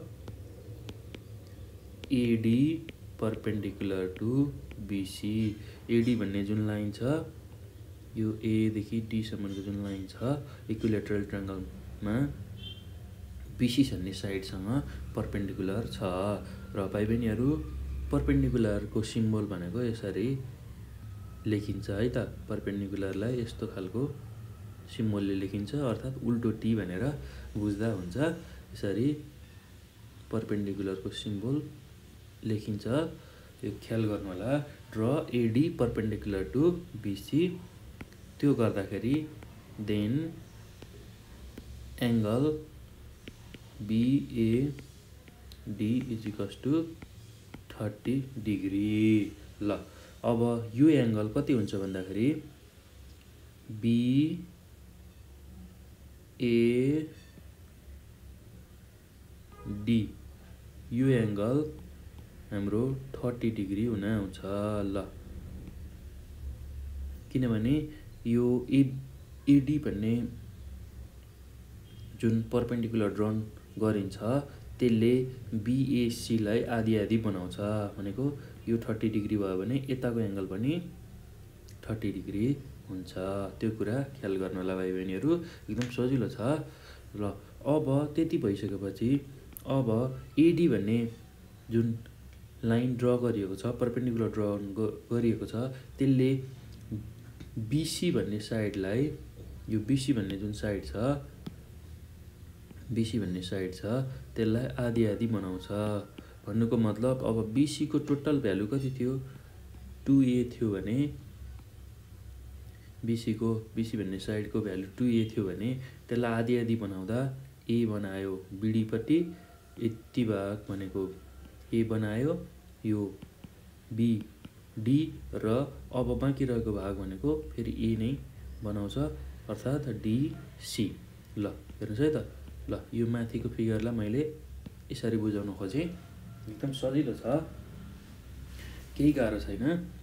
AD perpendicular to BC. AD भन्ने जुन लाइन छ यो एदेखि डीसम्मको जुन लाइन छ इक्विलेटरल ट्रायङ्गलमा बिसी भन्ने साइडसँग परपेन्डिकुलर छ। र भाइ बहिनीहरू परपेन्डिकुलरको सिम्बल भनेको यसरी लेखिन्छ है त। परपेन्डिकुलरलाई यस्तो खालको सिम्बलले लेखिन्छ अर्थात् उल्टो टी भनेर बुझ्दा हुन्छ। यसरी परपेन्डिकुलरको सिम्बल लेखिन्छ। यो ख्याल गर्नु होला। Draw AD perpendicular to BC. त्यो गर्दाखेरि then angle BAD is equals to thirty degree. ल अब यो एङ्गल कति हुन्छ भन्दाखेरि बिएडी यो एङ्गल हाम्रो थर्टी डिग्री हुन आउँछ। ल किनभने यो ए एडी भन्ने जुन परपेन्डिकुलर ड्रन गरिन्छ त्यसले बिएसीलाई आधी आधी बनाउँछ भनेको यो थर्टी डिग्री भयो भने यताको एङ्गल पनि थर्टी डिग्री हुन्छ। त्यो कुरा ख्याल गर्नु होला भाइ बहिनीहरू। एकदम सजिलो छ। ल अब त्यति भइसकेपछि अब एडी भन्ने जुन लाइन ड्र गरिएको छ परपेन्डिकुलर ड्र गरिएको छ त्यसले बिसी भन्ने साइडलाई यो बिसी भन्ने जुन साइड छ बिसी भन्ने साइड छ त्यसलाई आधी आधी बनाउँछ। भन्नुको मतलब अब बिसी को टोटल भ्यालु कति थियो टू ए थियो भने बिसी को बिसी भन्ने साइडको भ्यालु टू ए थियो भने त्यसलाई आधी आधी बनाउँदा ए बनायो बिडीपट्टि यति भाग भनेको ए बनायो यो बी डी र अब बाँकी रहेको भाग भनेको फेरि ए नै बनाउँछ अर्थात् डिसी। ल हेर्नुहोस् है त। ल यो माथिको फिगरलाई मैले यसरी बुझाउन खोजेँ। एकदम सजिलो छ केही गाह्रो छैन।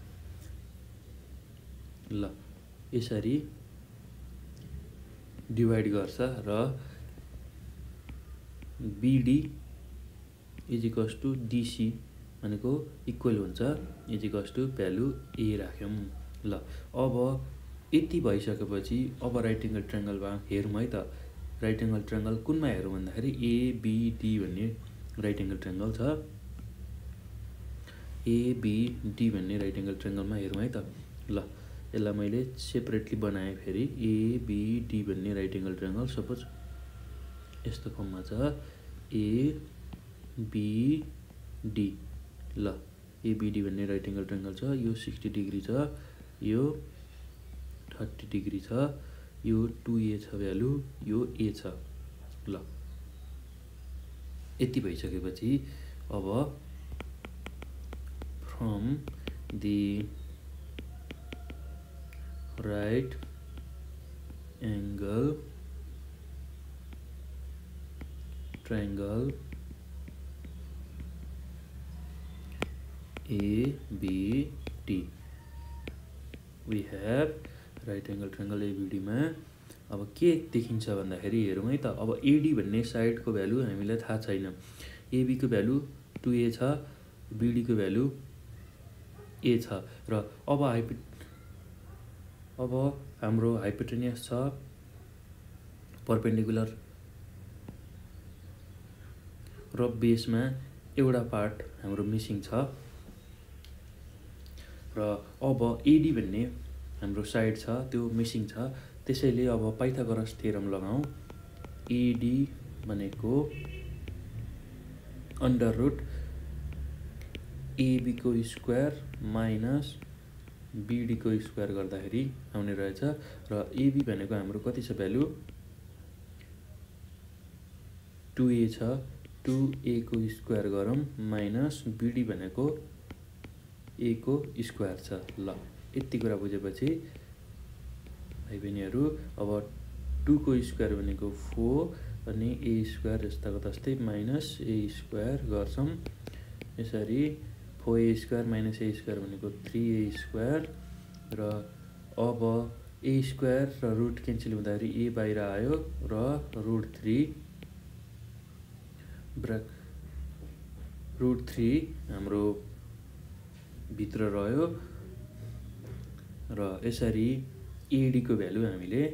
ल यसरी डिभाइड गर्छ र BD is equals to DC भनेको इक्वल हुन्छ is equals to value a राख्यौँ। ल अब यति भइसकेपछि अब राइट एङ्गल ट्रायङ्गलमा हेरौँ है त। राइट एङ्गल ट्रायङ्गल कुनमा हेरौँ भन्दाखेरि एबिडी भन्ने राइट एङ्गल ट्रायङ्गल छ। एबिडी भन्ने राइट एङ्गल ट्रायङ्गलमा हेरौँ है त। ल यसलाई मैले सेपरेटली बनाएँ फेरि एबिडी भन्ने राइट एङ्गल ट्रायङ्गल सपोज यस्तो फर्ममा छ एबिडी। ल एबिडी भन्ने राइट एङ्गल ट्रायङ्गल छ। यो सिक्सटी डिग्री छ यो थर्टी डिग्री छ यो टू ए छ भ्यालु यो ए छ। ल यति भइसकेपछि अब from the right angle triangle A B D we have right angle triangle एबिडीमा अब के देखिन्छ भन्दाखेरि हेरौँ है त। अब एडी भन्ने साइडको भ्यालु हामीलाई थाहा छैन। एबीको भ्यालु टु ए छ, बिडीको भ्यालु ए छ र अब हाइपो अब हाम्रो हाइपोटेनियस छ, परपेन्डिकुलर र बेसमा एउटा पार्ट हाम्रो मिसिङ छ र अब एडी भन्ने हाम्रो साइड छ त्यो मिसिङ छ। त्यसैले अब पाइथागोरस थ्योरम लगाऊ। एडी भनेको अन्डर रुट एबीको स्क्वायर माइनस बिडीको स्क्वायर गर्दाखेरि आउने रहेछ र एबी भनेको हाम्रो कति छ भ्यालु टु ए छ, टु ए को स्क्वायर गरौँ माइनस बिडी भनेको ए को स्क्वायर छ। ल यति कुरा बुझेपछि भाइ बहिनीहरू अब टु को स्क्वायर भनेको फोर अनि ए स्क्वायर जस्ताको तस्तै माइनस ए स्क्वायर गर्छौँ। यसरी four a square minus a square भनेको थ्री ए स्क्वायर र अब ए स्क्वायर र रुट क्यान्सल हुँदाखेरि ए बाहिर आयो र root three bracket root three हाम्रो भित्र रह्यो र यसरी एडीको भ्यालु हामीले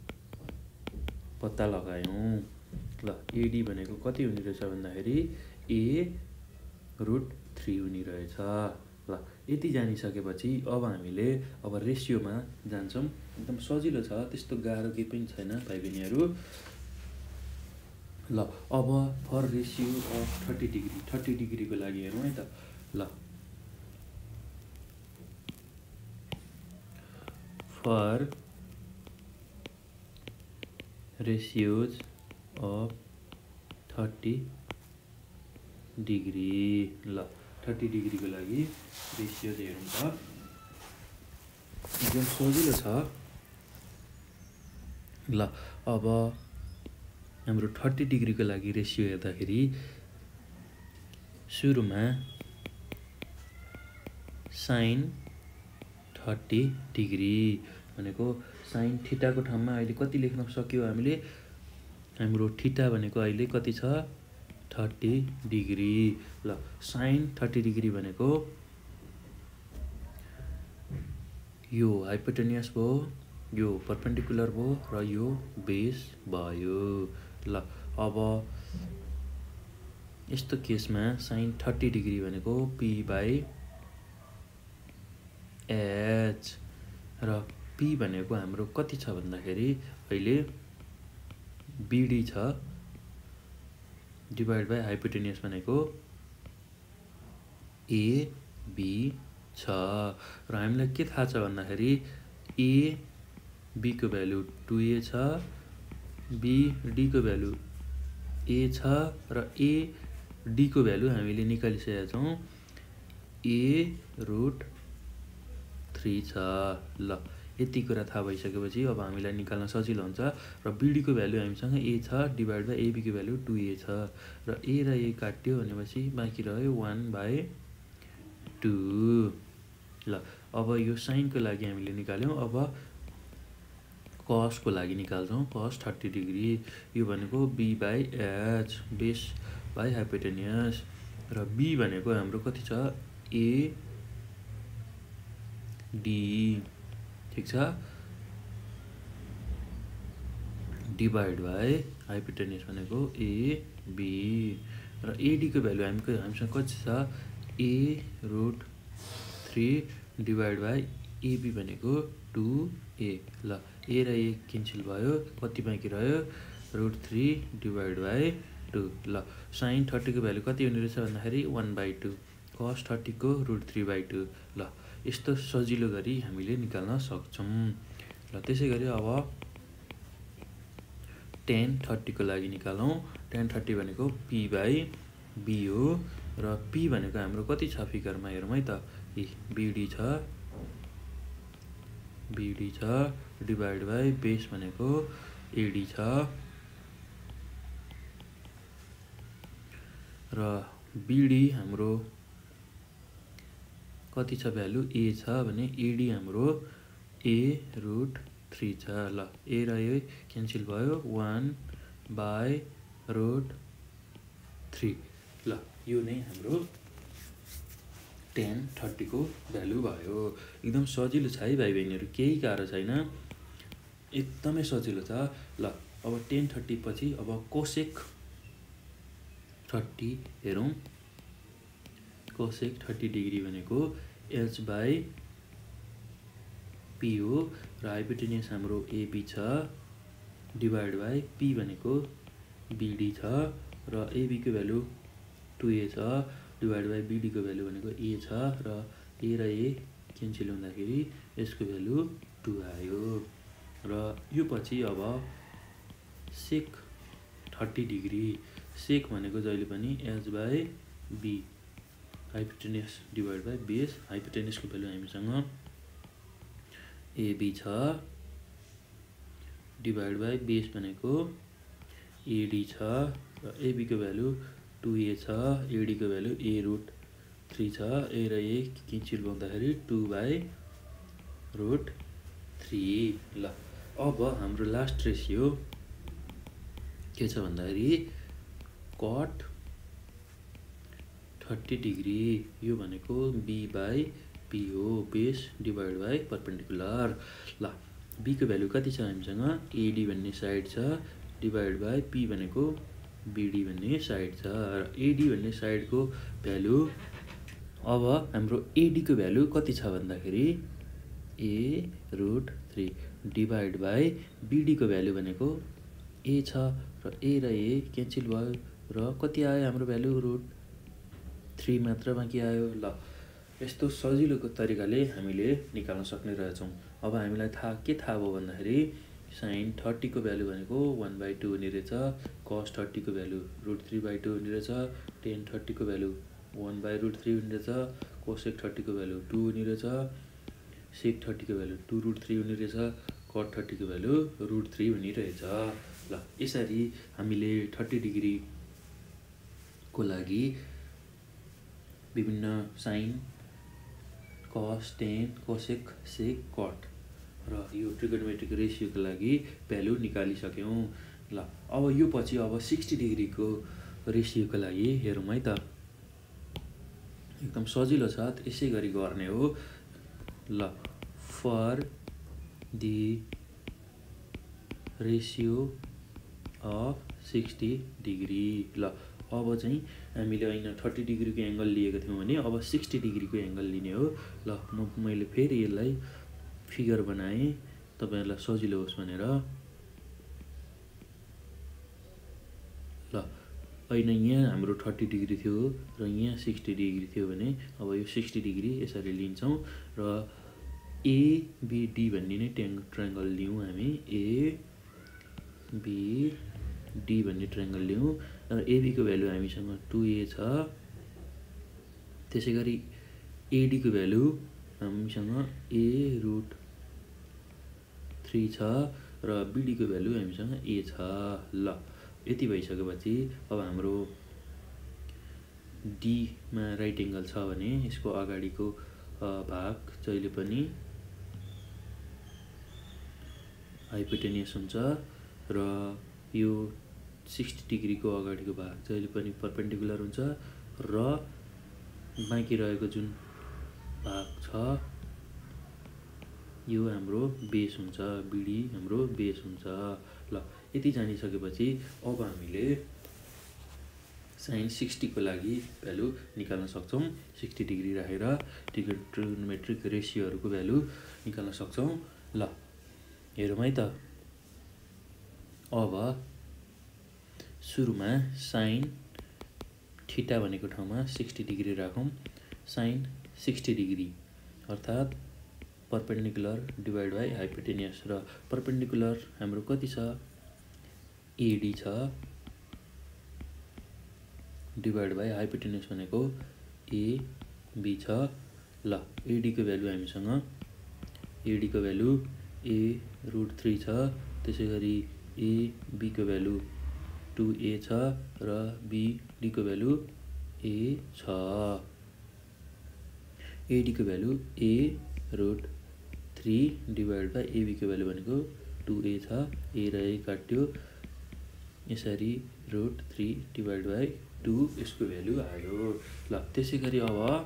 पत्ता लगायौँ। ल एडी भनेको कति हुने रहेछ भन्दाखेरि ए रुट थ्री हुने रहेछ। ल यति जानिसकेपछि अब हामीले अब रेसियोमा जान्छौँ। एकदम सजिलो छ, त्यस्तो गाह्रो केही पनि छैन भाइ बहिनीहरू। ल अब for ratio of thirty degree thirty डिग्रीको लागि हेरौँ है त। ल for ratios of thirty degree ल थर्टी डिग्रीको लागि रेसियो हेरौँ त। एकदम सजिलो छ। ल अब हाम्रो थर्टी डिग्रीको लागि रेसियो हेर्दाखेरि सुरुमा साइन थर्टी डिग्री भनेको साइन थीटाको ठाउँमा अहिले कति लेख्न सक्यो हामीले, हाम्रो थीटा भनेको अहिले कति छ थर्टी डिग्री। ल साइन थर्टी डिग्री भनेको यो हाइपोटेनियस भयो, यो परपेन्डिकुलर भयो र यो बेस भयो। ल अब यस्तो केसमा साइन थर्टी डिग्री भनेको पी बाई एच र पी भनेको हाम्रो कति छ भन्दाखेरि अहिले बिडी छ डिभाइड बाई हाइपोटेनियस भनेको एबी छ र हामीलाई के थाहा छ भन्दाखेरि ए बीको भ्यालु टु ए छ, बी डीको भ्यालु ए छ र ए डीको भ्यालु हामीले निकालिसकेका छौँ ए रुट थ्री छ। ल यति कुरा थाहा भइसकेपछि अब हामीलाई निकाल्न सजिलो हुन्छ र बिडीको भ्यालु हामीसँग ए छ डिभाइड बाई एबीको भ्यालु टु ए छ र ए र ए काट्यो भनेपछि बाँकी रह्यो वान बाई टू। ल अब यो साइनको लागि हामीले निकाल्यौँ। अब कसको लागि निकाल्छौँ। कस थर्टी डिग्री यो भनेको B by H base by hypotenuse र बी भनेको हाम्रो कति छ ए डी ठिक छ डिभाइड बाई हाइपोटेनियस भनेको ए बी र एडीको भ्यालु हामीको हामीसँग कति छ a root three divide by AB भनेको टु ए। ल ए र ए क्यान्सल भयो, कति बाँकी रह्यो root three divide by two. ल साइन थर्टीको भ्यालु कति हुने रहेछ भन्दाखेरि वान बाई टू, कस थर्टीको रुट थ्री बाई टू। ल यस्तो सजिलो गरी हामीले निकाल्न सक्छौँ। ल त्यसै गरी अब टेन थर्टीको लागि निकालौँ। टेन थर्टी भनेको पी बाई बी हो र पी भनेको हाम्रो कति छ फिगरमा हेरौँ है त। ए बिडी छ बिडी छ डिभाइड बाई बेस भनेको एडी छ र बिडी हाम्रो कति छ भ्यालु ए छ भने एडी हाम्रो ए रुट थ्री छ। ल ए र ए क्यान्सल भयो, वान बाई रुट थ्री। ल यो नै हाम्रो टेन थर्टीको भ्यालु भयो। एकदम सजिलो छ है भाइ बहिनीहरू, केही गाह्रो छैन, एकदमै सजिलो छ। ल अब टेन थर्टी पछि अब कोसेक थर्टी हेरौँ। कोसेक थर्टी डिग्री भनेको एच बाई पी हो र हाइपोटेनियस हाम्रो एबी छ डिभाइड बाई पी भनेको बिडी छ र एबीको भ्यालु टू ए छ डिभाइड बाई बिडीको भ्यालु भनेको ए छ र ए र ए क्यान्सल हुँदाखेरि यसको भ्यालु टू आयो। र यो पछि अब सेक थर्टी डिग्री, सेक भनेको जहिले पनि H by B hypotenuse divide by base. हाइपोटेनियसको भ्यालु हामीसँग एबी छ डिभाइड बाई बेस भनेको एडी छ र एबीको भ्यालु टू ए छ, एडीको भ्यालु ए रुट थ्री छ, ए र ए क्यान्सल गर्दाखेरि टू बाई रुट थ्री। ल अब हाम्रो लास्ट रेसियो के छ भन्दाखेरि कट थर्टी डिग्री, यो भनेको बी बाई पी हो, बेस डिभाइड बाई परपेन्डिकुलर। ल बीको भ्यालु कति छ हामीसँग एडी भन्ने साइड छ डिभाइड बाई पी भनेको बिडी भन्ने साइड छ र एडी भन्ने साइडको भ्यालु अब हाम्रो एडीको भ्यालु कति छ भन्दाखेरि a root three divide by बिडीको भ्यालु भनेको ए छ र ए र ए क्यान्सल भयो र कति आयो हाम्रो भ्यालु रुट थ्री मात्र बाँकी आयो। ल यस्तो सजिलो तरिकाले हामीले निकाल्न सक्ने रहेछौँ। अब हामीलाई थाहा के थाहा भयो भन्दाखेरि साइन थर्टीको भ्यालु भनेको वान बाई टू हुने रहेछ, कस थर्टीको value root three by two हुने रहेछ, टेन थर्टीको value one by root three हुने रहेछ, कोसेक थर्टीको भ्यालु टू हुने रहेछ, सेक थर्टीको भ्यालु टू रुट थ्री हुने रहेछ, कट थर्टीको भ्यालु रुट थ्री हुने रहेछ। ल यसरी हामीले थर्टी डिग्रीको लागि विभिन्न साइन कस टेन कोसेक सेक कट र यो ट्रिगोनोमेट्रिक रेसियोको लागि भ्यालु निकालिसक्यौँ। ल अब यो पछि अब सिक्सटी डिग्रीको रेसियोको लागि हेरौँ है त। एकदम सजिलो छ, यसै गरी गर्ने हो। ल for the ratio of sixty degree. ल अब चाहिँ हामीले होइन थर्टी डिग्रीको एङ्गल लिएको थियौँ भने अब सिक्सटी डिग्रीको एङ्गल लिने हो। ल म मैले फेरि यसलाई फिगर बनाएँ तपाईँहरूलाई सजिलो होस् भनेर। ल होइन यहाँ हाम्रो थर्टी डिग्री थियो र यहाँ सिक्सटी डिग्री थियो भने अब यो सिक्सटी डिग्री यसरी लिन्छौँ र एबिडी भन्ने नै ट्याङ ट्रायङ्गल लियौँ हामी, एबिडी भन्ने ट्रायङ्गल लियौँ र एबीको भ्यालु हामीसँग टू ए छ, त्यसै गरी एडीको भ्यालु हामीसँग ए रुट थ्री छ र बिडीको भ्यालु हामीसँग ए छ। ल यति भइसकेपछि अब हाम्रो डीमा राइट एङ्गल छ भने यसको अगाडिको भाग जहिले पनि हाइपोटेनियस हुन्छ र यो सिक्सटी डिग्रीको अगाडिको भाग जहिले पनि परपेन्डिकुलर हुन्छ र बाँकी रहेको जुन भाग छ यो हाम्रो बेस हुन्छ, बिडी हाम्रो बेस हुन्छ। ल यति जानिसकेपछि अब हामीले साइन सिक्सटीको लागि भ्यालु निकाल्न सक्छौँ। सिक्सटी डिग्री राखेर ट्रिगोनोमेट्रिक रेसियोहरूको भ्यालु निकाल्न सक्छौँ। ल हेरौँ है त। अब सुरुमा साइन थीटा भनेको ठाउँमा सिक्सटी डिग्री राखौँ। साइन सिक्सटी डिग्री अर्थात् परपेन्डिकुलर डिभाइड बाई हाइपोटेनियस र परपेन्डिकुलर हाम्रो कति छ एडी छ डिभाइड बाई हाइपोटेनियस भनेको एबी छ। ल एडीको भ्यालु हामीसँग एडीको भ्यालु ए रुट थ्री छ, त्यसै गरी एबीको भ्यालु टू ए छ र बिडीको भ्यालु ए छ। एडीको value a root three divide by एबीको भ्यालु भनेको टु ए छ, ए र ए काट्यो, यसरी root three divide by two यसको भ्यालु आयो। ल त्यसै गरी अब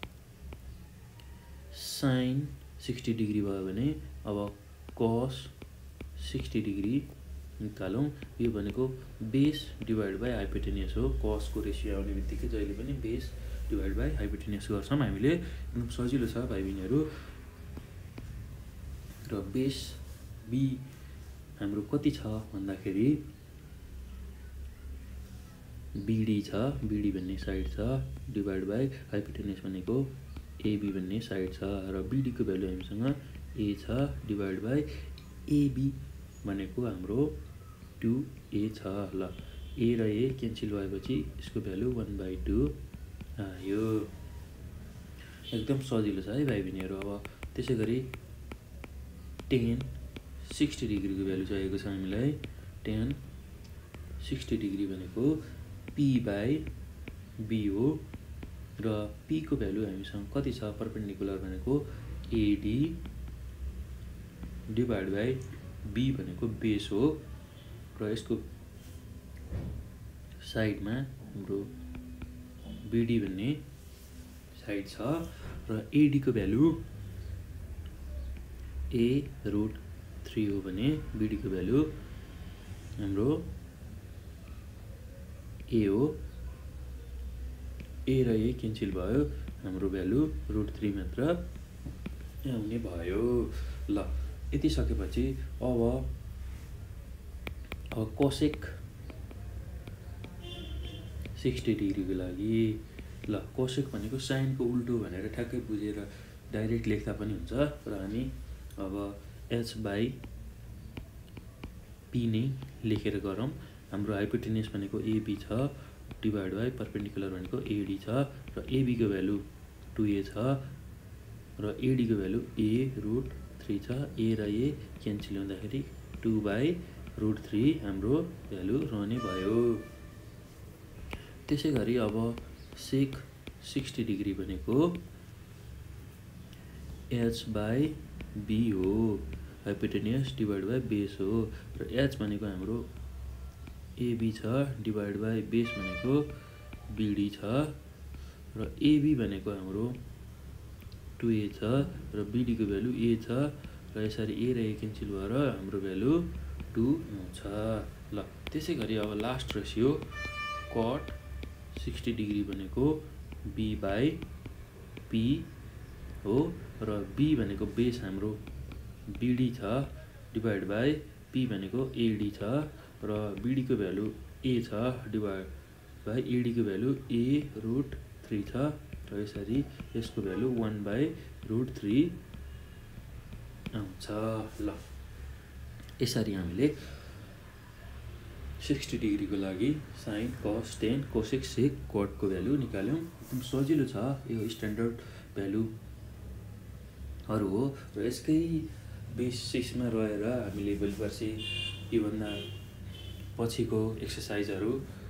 साइन सिक्सटी डिग्री भयो भने अब कस सिक्सटी डिग्री निकालौँ। यो भनेको बेस डिभाइड बाई हाइपोटेनियस हो। कसको रेसियो आउने बित्तिकै जहिले पनि बेस डिभाइड बाई हाइपोटेनियस गर्छौँ हामीले। एकदम सजिलो छ भाइ बहिनीहरू। र बेस बी हाम्रो कति छ भन्दाखेरि बीडी छ, बीडी भन्ने साइड छ, डिभाइड बाई हाइपोटेनियस भनेको एबी भन्ने साइड छ, र बीडीको भ्यालु हामीसँग ए छ डिभाइड बाई एबी भनेको हाम्रो टु ए छ। ल ए र ए क्यान्सल भएपछि यसको भ्यालु वान बाई टू आयो। एकदम सजिलो छ है भाइ बहिनीहरू। अब त्यसै गरी टेन सिक्सटी डिग्रीको भ्यालु चाहिएको छ हामीलाई। टेन सिक्सटी डिग्री भनेको पी बाई बी हो, र पी को भ्यालु हामीसँग कति छ परपेन्डिकुलर भनेको एडी डिभाइड बाई बी भनेको बेस हो, र यसको साइडमा हाम्रो बीडी भन्ने साइड छ, र एडी को भ्यालु ए रुट थ्री हो भने बीडी को भ्यालु हाम्रो ए हो। ए र ए क्यान्सल भयो, हाम्रो भ्यालु रुट थ्री मात्र आउने भयो। ल यति सकेपछि अब अब कोसेक सिक्सटी डिग्रीको लागि ल कोसेक भनेको साइनको उल्टो भनेर ठ्याक्कै बुझेर डाइरेक्ट लेख्दा पनि हुन्छ, र हामी अब एच बाई पी नै लेखेर गरौँ। हाम्रो हाइपोटेनियस भनेको एबी छ डिभाइड बाई परपेन्डिकुलर भनेको एडी छ, र एबी को भ्यालु टु ए छ, र एडी को भ्यालु ए रुट थ्री छ। ए र ए क्यान्सल हुँदाखेरि टु बाई रुट थ्री हाम्रो भ्यालु रहने भयो। त्यसै गरी अब सेक सिक्सटी डिग्री भनेको एच बाई बी हो, हाइपोटेनियस डिभाइड बाई बेस हो, र एच भनेको हाम्रो एबी छ डिभाइड बाई बेस भनेको बीडी छ, र एबी भनेको हाम्रो टु ए छ, र बीडी को भ्यालु ए छ, र यसरी ए र ए क्यान्सल भएर हाम्रो भ्यालु टू आउँछ। ल त्यसै गरी अब last ratio cot sixty degree भनेको बी बाई पी हो, र बी भनेको बेस हाम्रो बीडी छ डिभाइड बाई पी भनेको एडी छ, र बीडी को भ्यालु ए छ डिभाइड बाई एडी को भ्यालु ए रुट थ्री छ, र यसरी यसको value one by root three आउँछ। ल यसरी हामीले सिक्सटी डिग्रीको लागि sine cos tan cosec sec कटको भ्यालु निकाल्यौँ। एकदम सजिलो छ, यो स्ट्यान्डर्ड भ्यालुहरू हो, र यसकै बेसिसमा रहेर हामीले भोलि पर्सि योभन्दा पछिको एक्सर्साइजहरू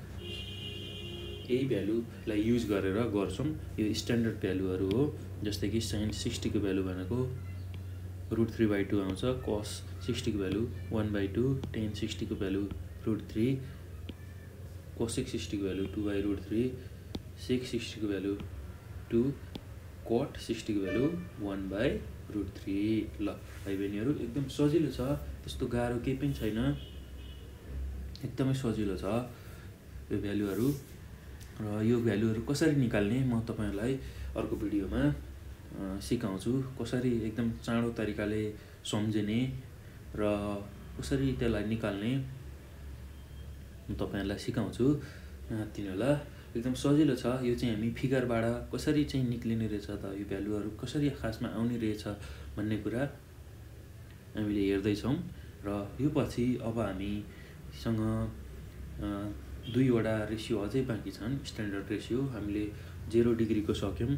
यही भ्यालुलाई युज गरेर गर्छौँ। यो स्ट्यान्डर्ड भ्यालुहरू हो, जस्तै कि साइन सिक्सटीको भ्यालु भनेको रुट थ्री बाई टू आउँछ, कस सिक्सटीको value one by two, tan सिक्सटीको भ्यालु रुट थ्री, कोसेक सिक्सटीको value two by root three, sec सिक्सटीको भ्यालु टू, कट सिक्सटीको value one by root three. ल भाइ बहिनीहरू एकदम सजिलो छ, त्यस्तो गाह्रो केही पनि छैन, एकदमै सजिलो छ यो भ्यालुहरू। र यो भ्यालुहरू कसरी निकाल्ने म तपाईँहरूलाई अर्को भिडियोमा सिकाउँछु, कसरी एकदम चाँडो तरिकाले सम्झिने र कसरी त्यसलाई निकाल्ने म तपाईँहरूलाई सिकाउँछु। तिन होला एकदम सजिलो छ, यो चाहिँ हामी फिगरबाट कसरी चाहिँ निक्लिने रहेछ त, यो भ्यालुहरू कसरी खासमा आउने रहेछ भन्ने कुरा हामीले हेर्दैछौँ। र यो पछि अब हामीसँग दुईवटा रेसियो अझै बाँकी छन् स्ट्यान्डर्ड रेसियो। हामीले जेरो डिग्रीको सक्यौँ,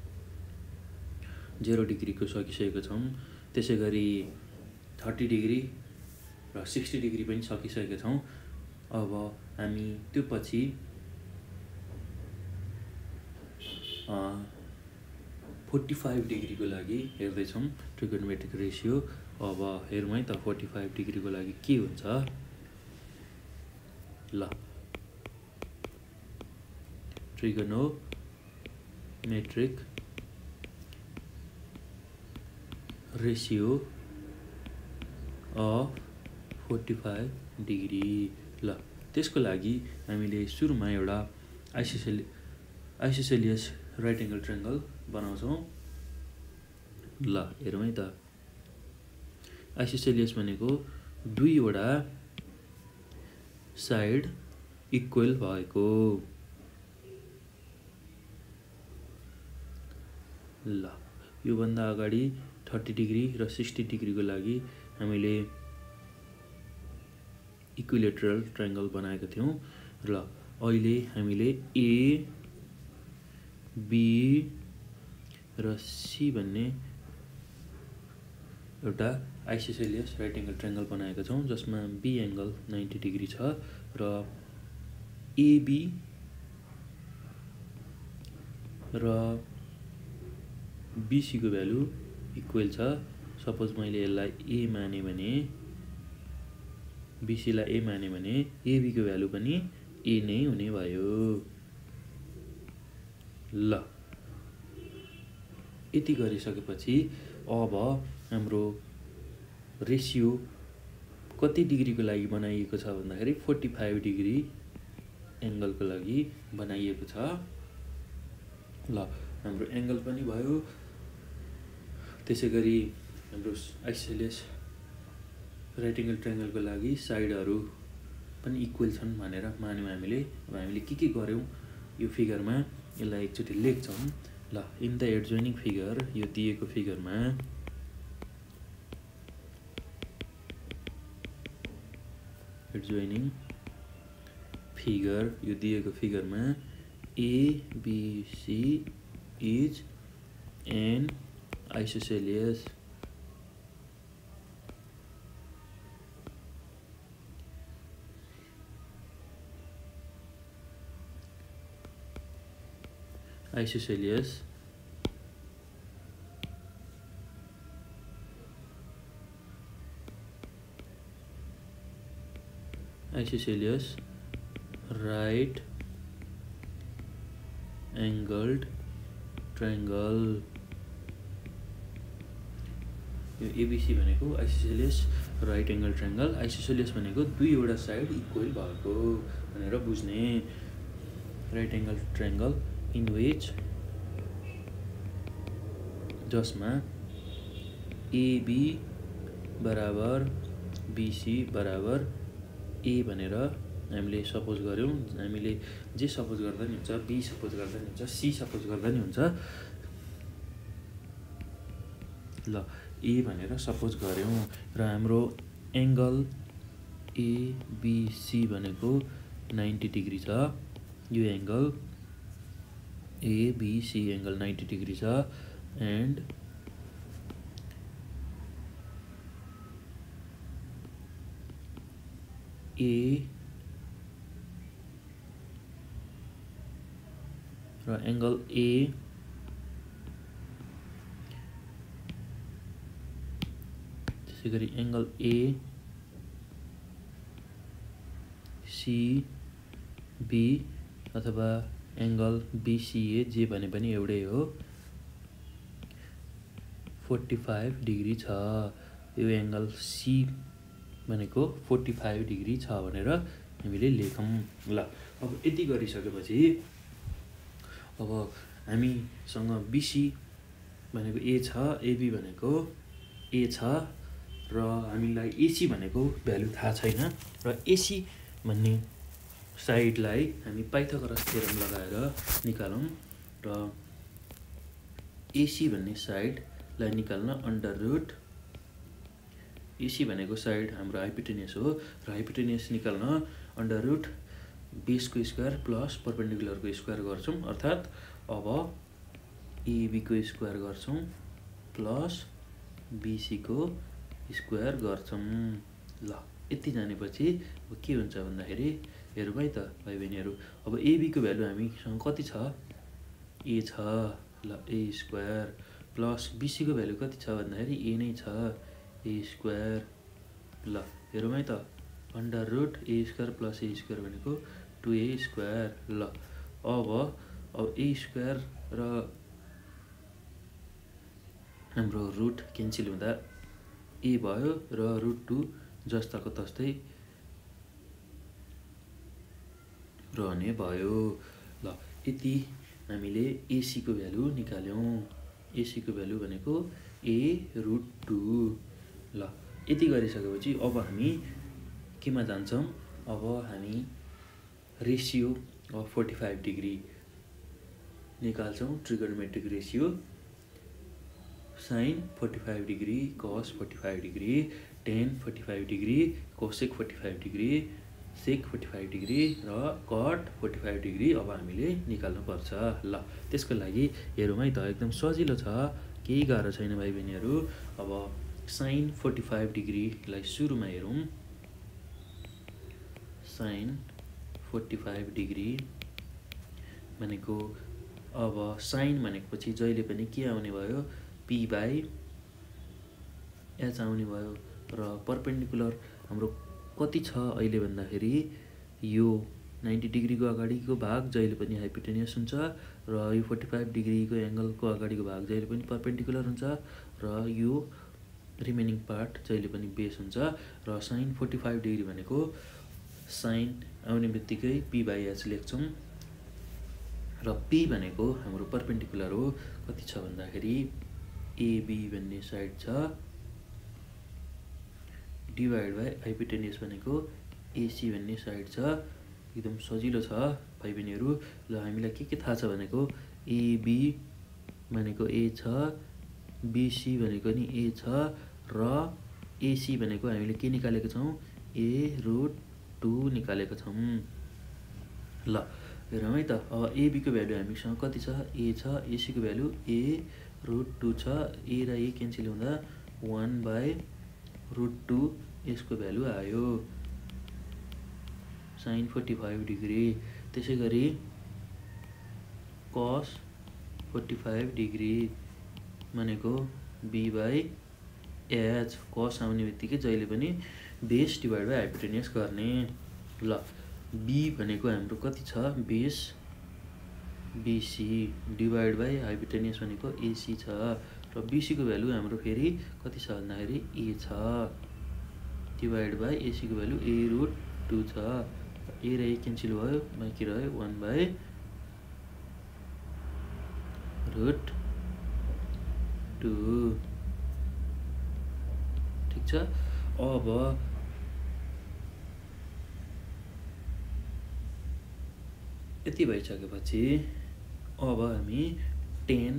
जेरो डिग्रीको सकिसकेको छौँ, त्यसै गरी थर्टी डिग्री र सिक्सटी डिग्री पनि सकिसकेका छौँ। अब हामी त्यो पछि पैँतालिस डिग्रीको लागि हेर्दैछौँ ट्रिगोनोमेट्रिक रेसियो। अब हेरौँ है त पैँतालिस डिग्रीको लागि के हुन्छ। ल ट्रिगोनोमेट्रिक रेसियो अफ पैँतालिस डिग्री। ल त्यसको लागि हामीले सुरुमा एउटा isosceles isosceles right angle triangle बनाउँछौँ। ल हेरौँ है त। आइसोसेलियस भनेको दुईवटा साइड इक्वल भएको। ल योभन्दा अगाडि तीस डिग्री र साठ डिग्रीको लागि हामीले इक्विलेटरल ट्रायङ्गल बनाएका थियौँ। र अहिले हामीले ए बी र सी भन्ने एउटा आइसोसेलियस राइट एङ्गल ट्रायङ्गल बनाएका छौँ, जसमा बी एङ्गल नब्बे डिग्री छ र एबी र बीसीको भ्यालु इक्वल छ। सपोज मैले यसलाई ए माने भने बीसीलाई ए माने भने एबीको भ्यालु पनि ए नै हुने भयो। ल यति गरिसकेपछि अब हाम्रो रेसियो कति डिग्रीको लागि बनाइएको छ भन्दाखेरि पैँतालिस डिग्री एङ्गलको लागि बनाइएको छ। ल हाम्रो एङ्गल पनि भयो। त्यसै गरी हाम्रो आइसोसेलियस राइट एङ्गल ट्रायङ्गलको लागि साइडहरू पनि इक्वल छन् भनेर मान्यौँ हामीले। अब हामीले के के गर्यौँ यो फिगरमा यसलाई एकचोटि लेख्छौँ। ल इन द एडजोइनिङ फिगर, यो दिएको फिगरमा एडजोइनिङ फिगर यो दिएको फिगरमा ABC is an isosceles isosceles isosceles right angled triangle। यो एबीसी भनेको isosceles right angle triangle, isosceles भनेको दुईवटा साइड इक्वल भएको भनेर बुझ्ने। Right angle triangle in which जसमा एबी बराबर बीसी बराबर ए भनेर हामीले सपोज गऱ्यौँ। हामीले जे सपोज गर्दा नि हुन्छ, बी सपोज गर्दा नि हुन्छ, सी सपोज गर्दा नि हुन्छ। ल ए भनेर सपोज गऱ्यौँ र हाम्रो एङ्गल एबिसी भनेको नब्बे डिग्री छ। यो एङ्गल एबिसी एङ्गल नब्बे डिग्री छ एन्ड ए र एङ्गल ए त्यसै गरी एङ्गल ए सी बी अथवा एङ्गल बिसिए जे भने पनि एउटै हो, पैँतालिस डिग्री छ। यो एङ्गल सी भनेको पैँतालिस डिग्री छ भनेर हामीले लेखौँ। ल अब यति गरिसकेपछि अब हामीसँग बिसी भनेको ए छ, एबी भनेको ए छ र हामीलाई एसी भनेको भ्यालु थाहा छैन र एसी भन्ने साइडलाई हामी पाइथागोरस थ्योरम लगाएर निकालौँ र एसी भन्ने साइडलाई निकाल्न अन्डर रुट एसी भनेको साइड हाम्रो हाइपोटेन्युस हो र हाइपोटेन्युस निकाल्न अन्डर रुट बेसको स्क्वायर प्लस परपेन्डिकुलरको स्क्वायर गर्छौँ। अर्थात् अब एबीको स्क्वायर गर्छौँ प्लस बीसीको स्क्वायर गर्छौँ। ल यति जानेपछि अब के हुन्छ भन्दाखेरि हेरौँ है त भाइ बहिनीहरू। अब एबीको भ्यालु हामीसँग कति छ, ए छ ल ए स्क्वायर प्लस बिसीको भ्यालु कति छ भन्दाखेरि ए नै छ ए स्क्वायर ल हेरौँ है त under root a square plus a square भनेको टु ए स्क्वायर ल अब अब ए स्क्वायर र हाम्रो रुट क्यान्सल हुँदा ए भयो र रुट टू जस्ताको तस्तै रहने भयो ल यति हामीले एसीको भ्यालु निकाल्यौँ एसीको भ्यालु भनेको ए रुट टू ल यति गरिसकेपछि अब हामी केमा जान्छौँ अब हामी ratio of forty five degree निकाल्छौँ trigonometric ratio sine forty five degree cos forty five degree tan forty five degree cosec forty five degree sec forty five degree र कट फोर्टी फाइभ डिग्री अब हामीले निकाल्नुपर्छ ल त्यसको लागि हेरौँ है त एकदम सजिलो छ केही गाह्रो छैन भाइ बहिनीहरू अब साइन फोर्टी फाइभ डिग्रीलाई सुरुमा हेरौँ साइन फोर्टी फाइभ डिग्री भनेको अब साइन भनेको पछि जहिले पनि के आउने भयो पी बाई एच आउने भयो र पर्पेन्डिकुलर हाम्रो कति छ अहिले भन्दाखेरि यो नाइन्टी डिग्रीको अगाडिको भाग जहिले पनि हाइपोटेनियस हुन्छ र यो फोर्टी फाइभ डिग्रीको एङ्गलको अगाडिको भाग जहिले पनि पर्पेन्डिकुलर हुन्छ र यो रिमेनिङ पार्ट जहिले पनि बेस हुन्छ र साइन फोर्टी फाइभ डिग्री भनेको साइन आउने बित्तिकै पी बाई एच लेख्छौँ र पी भनेको हाम्रो पर्पेन्डिकुलर हो कति छ भन्दाखेरि एबी भन्ने साइड छ डिभाइड बाई हाइपोटेनियस भनेको एसी भन्ने साइड छ एकदम सजिलो छ भाइ बहिनीहरू ल हामीलाई के के थाहा छ भनेको एबी भनेको ए छ बिसी भनेको नि ए छ र एसी भनेको हामीले के निकालेको छौँ ए रुट टू निकालेको छौँ ल हेरौँ है त अब एबीको भ्यालु हामीसँग कति छ ए छ एसीको भ्यालु ए रुट टू छ ए र ए क्यान्सल हुँदा वान बाई रुट टू यसको भ्यालु आयो साइन फोर्टी फाइभ डिग्री त्यसै गरी कस फोर्टी फाइभ डिग्री भनेको बी बाई एच कस आउने बित्तिकै जहिले पनि बेस डिभाइड बाई हाइपोटेनियस गर्ने ल बी भनेको हाम्रो कति छ base BC divide by hypotenuse भनेको एसी छ र बिसीको भ्यालु हाम्रो फेरि कति छ भन्दाखेरि ए छ डिभाइड बाई एसीको भ्यालु ए रुट टू छ ए र ए क्यान्सल भयो बाँकी रह्यो वान बाई रुट टू ठिक छ अब यति भइसकेपछि अब हामी टेन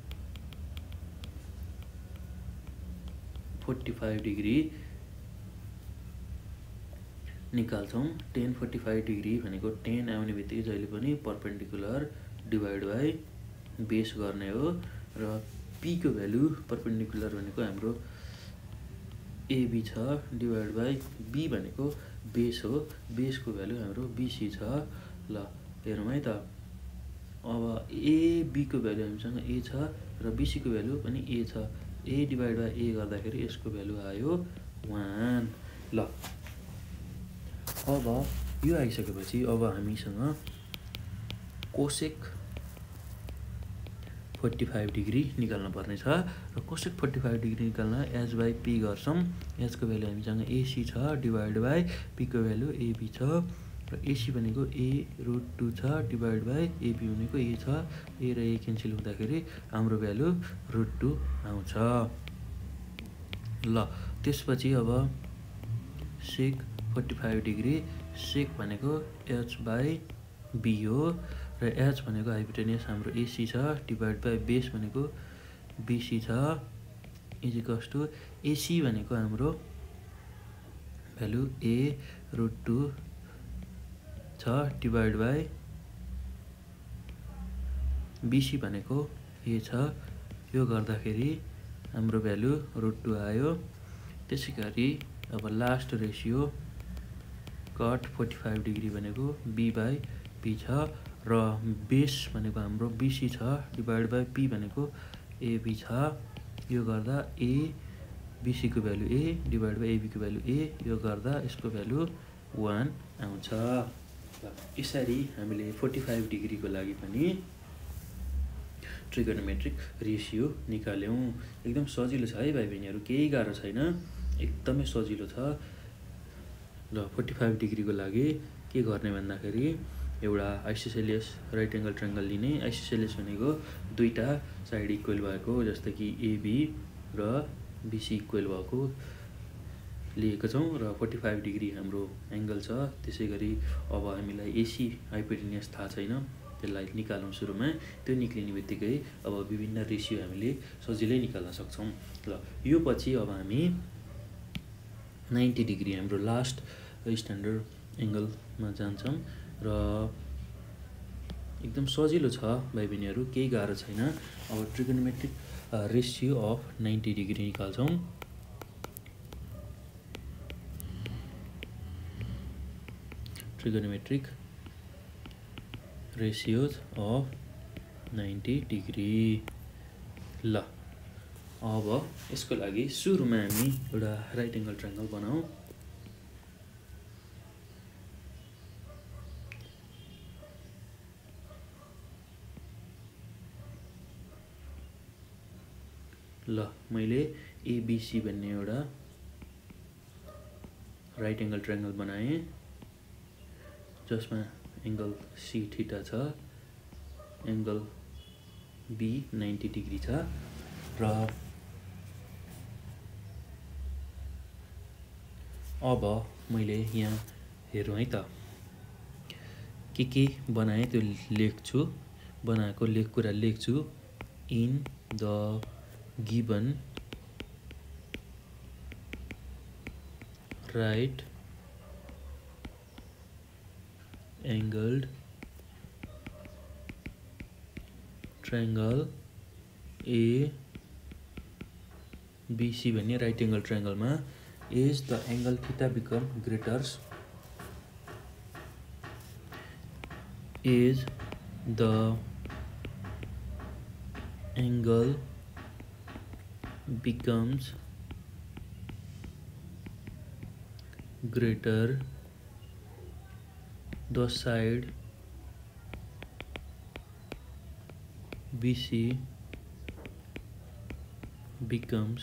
फोर्टी फाइभ डिग्री निकाल्छौँ टेन फोर्टी फाइभ डिग्री भनेको टेन आउने बित्तिकै जहिले पनि पर्पेन्डिकुलर डिभाइड बाई बेस गर्ने हो र पीको भ्यालु पर्पेन्डिकुलर भनेको हाम्रो एबी छ डिभाइड बाई बी भनेको बेस हो बेसको भ्यालु हाम्रो बिसी छ ल हेरौँ है त अब एबीको भ्यालु हामीसँग ए छ र बिसीको भ्यालु पनि ए छ ए डिभाइड बाई ए गर्दाखेरि यसको भ्यालु आयो वान ल अब यो आइसकेपछि अब हामीसँग कोसेक फोर्टी फाइभ डिग्री निकाल्नु पर्ने छ र कोसेक फोर्टी फाइभ डिग्री निकाल्न एच बाई पी गर्छौँ एचको भ्यालु हामीसँग एसी छ डिभाइड बाई पीको भ्यालु एबी छ र एसी भनेको ए रुट टू छ डिभाइड बाई एबी भनेको ए छ ए र ए क्यान्सल हुँदाखेरि हाम्रो भ्यालु रुट टू आउँछ ल त्यसपछि अब sec forty five degree sec भनेको एच बाई बी हो र एच भनेको हाइपोटेनियस हाम्रो एसी छ डिभाइड बाई बेस भनेको बिसी छ इजिकल्स टु एसी भनेको हाम्रो भ्यालु ए रुट टू छ डिभाइड बाई बिसी भनेको ए छ यो गर्दाखेरि हाम्रो भ्यालु रुट टू आयो त्यसै गरी अब last ratio cot forty five degree भनेको बी बाई पी छ र बेस भनेको हाम्रो बीसी छ डिभाइड बाई पी भनेको एबी छ। यो गर्दा ए बीसीको भ्यालु ए डिभाइड बाई एबीको भ्यालु ए, यो गर्दा यसको भ्यालु वान आउँछ। यसरी हामीले फोर्टी फाइभ डिग्रीको लागि पनि ट्रिगोनोमेट्रिक रेसियो निकाल्यौँ। एकदम सजिलो छ है भाइ बहिनीहरू, केही गाह्रो छैन, एकदमै सजिलो छ। ल फोर्टी फाइभ डिग्रीको लागि के गर्ने भन्दाखेरि एउटा आइसोसेलियस राइट एङ्गल ट्रायङ्गल लिने। आइसोसेलियस भनेको दुईवटा साइड इक्वल भएको, जस्तै कि एबी र बीसी इक्वल भएको लिएको छौँ र फोर्टी फाइभ डिग्री हाम्रो एङ्गल छ। त्यसै गरी अब हामीलाई एसी हाइपोटेनियस थाहा छैन, त्यसलाई निकालौँ सुरुमा। त्यो निक्लिने बित्तिकै अब विभिन्न रेसियो हामीले सजिलै निकाल्न सक्छौँ। ल यो पछि अब हामी नाइन्टी डिग्री हाम्रो लास्ट स्ट्यान्डर्ड एङ्गलमा जान्छौँ र एकदम सजिलो छ भाइ बहिनीहरू, केही गाह्रो छैन। अब trigonometric ratio of ninety degree निकाल्छौँ। Trigonometric ratios of ninety degree. ल अब यसको लागि सुरुमा हामी एउटा राइट एङ्गल ट्रायङ्गल बनाऊ। ल मैले एबिसी भन्ने एउटा राइट एङ्गल ट्रायङ्गल बनाएँ, जसमा एङ्गल सी थीटा छ, एङ्गल बी नाइन्टी डिग्री छ र अब मैले यहाँ हेरौँ है त, के के बनाएँ त्यो लेख्छु, बनाएको लेख कुरा लेख्छु। In the given right angled triangle A B C भन्ने राइट एङ्गल ट्रायङ्गलमा is the angle theta become greater is the angle becomes greater the side B C becomes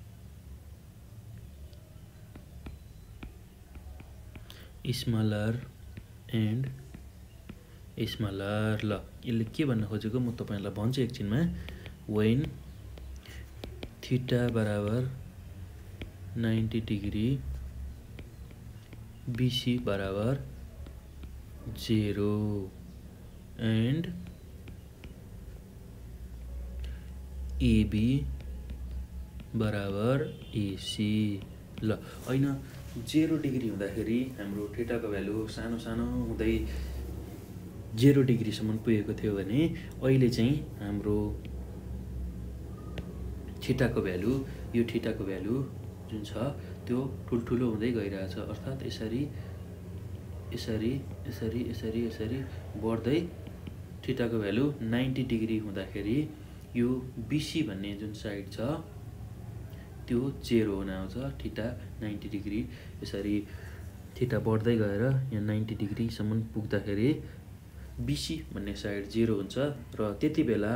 smaller and smaller। ल यसले के भन्न खोजेको म तपाईहरुलाई भन्छु एकछिनमा। when थीटा बराबर नाइन्टी डिग्री B C बराबर zero and A B बराबर A C। ल हैन जेरो डिग्री हुँदाखेरि हाम्रो थीटाको भ्यालु सानो सानो हुँदै जेरो डिग्रीसम्म पुगेको थियो भने अहिले चाहिँ हाम्रो थीटाको भ्यालु, यो थीटाको भ्यालु जुन छ त्यो ठुल्ठुलो हुँदै गइरहेछ। अर्थात् यसरी यसरी यसरी यसरी यसरी बढ्दै थीटाको भ्यालु नाइन्टी डिग्री हुँदाखेरि यो बीसी भन्ने जुन साइड छ त्यो जेरो हुन आउँछ। थीटा नाइन्टी डिग्री यसरी थीटा बढ्दै गएर यहाँ नाइन्टी डिग्रीसम्म पुग्दाखेरि बीसी भन्ने साइड जेरो हुन्छ र त्यति बेला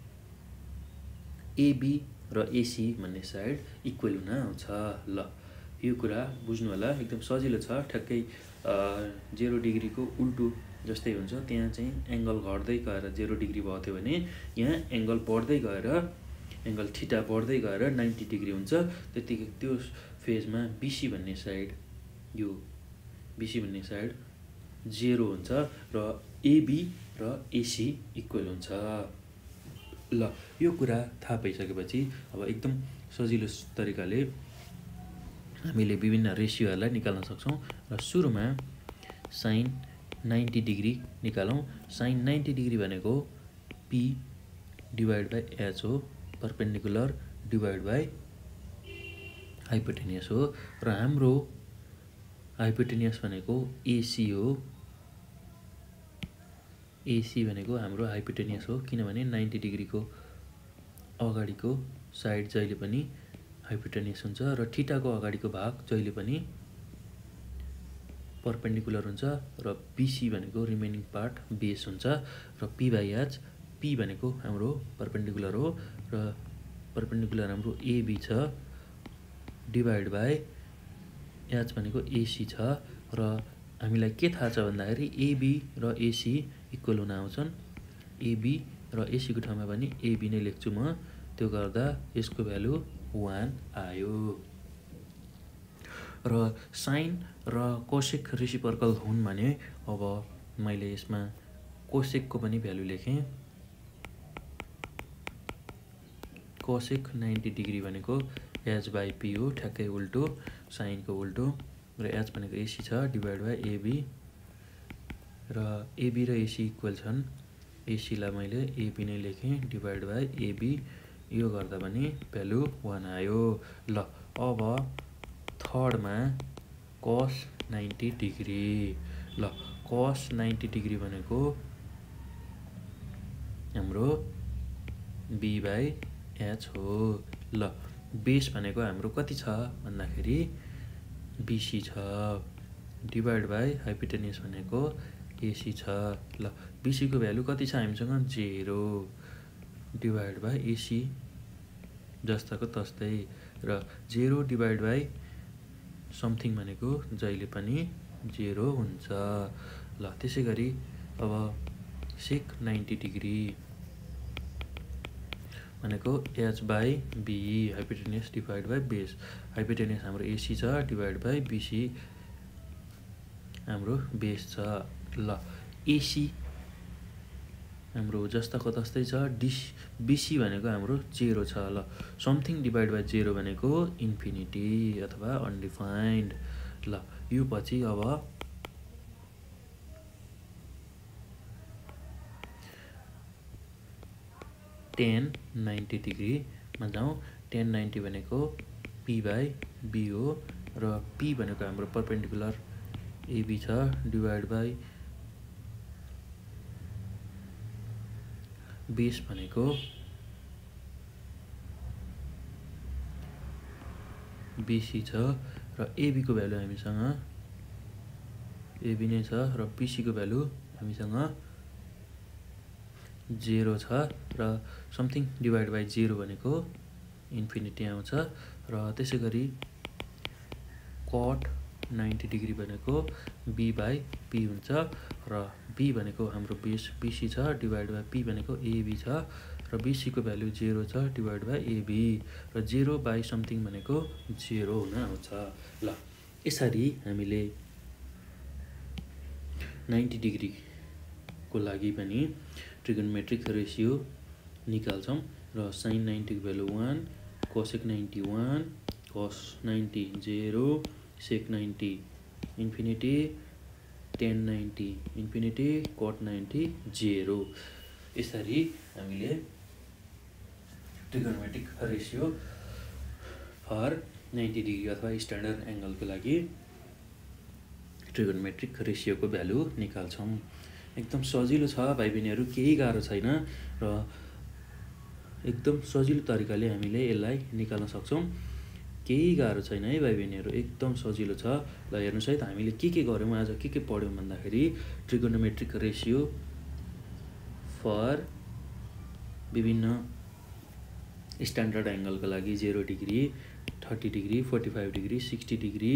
एबी र एसी भन्ने साइड इक्वल हुन आउँछ। ल यो कुरा बुझ्नु होला, एकदम सजिलो छ। ठ्याक्कै जेरो डिग्रीको उल्टो जस्तै हुन्छ, त्यहाँ चाहिँ एङ्गल घट्दै गएर जेरो डिग्री भएको थियो भने यहाँ एङ्गल बढ्दै गएर एङ्गल थीटा बढ्दै गएर नाइन्टी डिग्री हुन्छ। त्यतिकै त्यो फेजमा बीसी भन्ने साइड यो बीसी भन्ने साइड जेरो हुन्छ र एबी र एसी इक्वल हुन्छ। ल यो कुरा थाहा पाइसकेपछि अब एकदम सजिलो तरिकाले हामीले विभिन्न रेसियोहरूलाई निकाल्न सक्छौँ। र सुरुमा साइन नाइन्टी डिग्री निकालौँ। साइन नाइन्टी डिग्री भनेको पी डिभाइड बाई एच हो, परपेन्डिकुलर डिभाइड बाई हाइपोटेनियस हो र हाम्रो हाइपोटेनियस भनेको एसी हो एसी भनेको हाम्रो हाइपोटेनियस हो, किनभने नाइन्टी डिग्रीको अगाडिको साइड जहिले पनि हाइपोटेनियस हुन्छ र थीटाको अगाडिको भाग जहिले पनि परपेन्डिकुलर हुन्छ र बीसी भनेको रिमेनिङ पार्ट बेस हुन्छ र पी बाई एच, पी भनेको हाम्रो परपेन्डिकुलर हो र परपेन्डिकुलर हाम्रो एबी छ डिभाइड बाई एच भनेको एसी छ र हामीलाई के थाहा छ भन्दाखेरि एबी र एसी इक्वल हुन आउँछन्। एबी र एसीको ठाउँमा पनि एबी नै लेख्छु म, त्यो गर्दा यसको भ्यालु वान आयो। र साइन र कोसेक रेसिप्रोकल हुन् भने अब मैले यसमा कोसेकको पनि भ्यालु लेखेँ। कोसेक नाइन्टी डिग्री भनेको एच बाई पी हो, ठ्याक्कै उल्टो साइनको उल्टो, र एच भनेको एसी छ डिभाइड बाई एबी र एबी र एसी इक्वल छन्। एसीलाई मैले एबी नै लेखेँ डिभाइड बाई एबी, यो गर्दा पनि भ्यालु वान आयो। ल अब थर्डमा कस नाइन्टी डिग्री। ल कस नाइन्टी डिग्री भनेको हाम्रो बी बाई एच हो। ल बेस भनेको हाम्रो कति छ भन्दाखेरि बीसी छ डिभाइड बाई हाइपोटेनियस भनेको एसी छ। ल बीसीको भ्यालु कति छ हामीसँग जेरो डिभाइड बाई एसी जस्ताको तस्तै, र जेरो डिभाइड बाई समथिङ भनेको जहिले पनि जेरो हुन्छ। ल त्यसै गरी अब सेक नाइन्टी डिग्री भनेको H by B hypotenuse divide by base. Hypotenuse हाम्रो एसी छ डिभाइड बाई बीसी हाम्रो बेस छ। ल एसी हाम्रो जस्ताको तस्तै छ, डिस बीसी भनेको हाम्रो जेरो छ। ल समथिङ डिभाइड बाई जेरो भनेको इन्फिनिटी अथवा अनडिफाइन्ड। ल यो पछि अब टेन नाइन्टी डिग्रीमा जाउँ। टेन नाइन्टी भनेको पी बाई बी हो र पी भनेको हाम्रो परपेन्डिकुलर एबी छ डिभाइड बाई बेस भनेको बीसी छ र एबीको भ्यालु हामीसँग एबी नै छ र बीसीको भ्यालु हामीसँग जेरो छ र समथिङ डिभाइड बाई जेरो भनेको इन्फिनिटी आउँछ। र त्यसै गरी कट नाइन्टी डिग्री भनेको बी बाई पी हुन्छ र बी भनेको हाम्रो बेस बीसी छ डिभाइड बाई पी भनेको एबी छ र बीसीको भ्यालु जेरो छ डिभाइड बाई एबी र जेरो बाई समथिङ भनेको जेरो हुन आउँछ। ल यसरी हामीले नाइन्टी डिग्रीको लागि पनि ट्रिगोनोमेट्रिक रेसियो निकाल्छौँ र साइन नाइन्टीको value one, cosec ninety one, cos ninety zero, sec ninety infinity, tan ninety infinity, cot ninety zero. यसरी हामीले trigonometric ratio for ninety degree अथवा स्ट्यान्डर्ड एङ्गलको लागि ट्रिगोनोमेट्रिक रेसियोको भ्यालु निकाल्छौँ। एकदम सजिलो छ भाइ बहिनीहरू, केही गाह्रो छैन र एकदम सजिलो तरिकाले हामीले यसलाई निकाल्न सक्छौँ। केही गाह्रो छैन है भाइ बहिनीहरू, एकदम सजिलो छ। ल हेर्नुहोस् है त हामीले के के गऱ्यौँ आज, के के पढ्यौँ भन्दाखेरि ट्रिगोनोमेट्रिक रेसियो फर विभिन्न स्ट्यान्डर्ड एङ्गलको लागि zero degree, thirty degree, forty five degree, sixty degree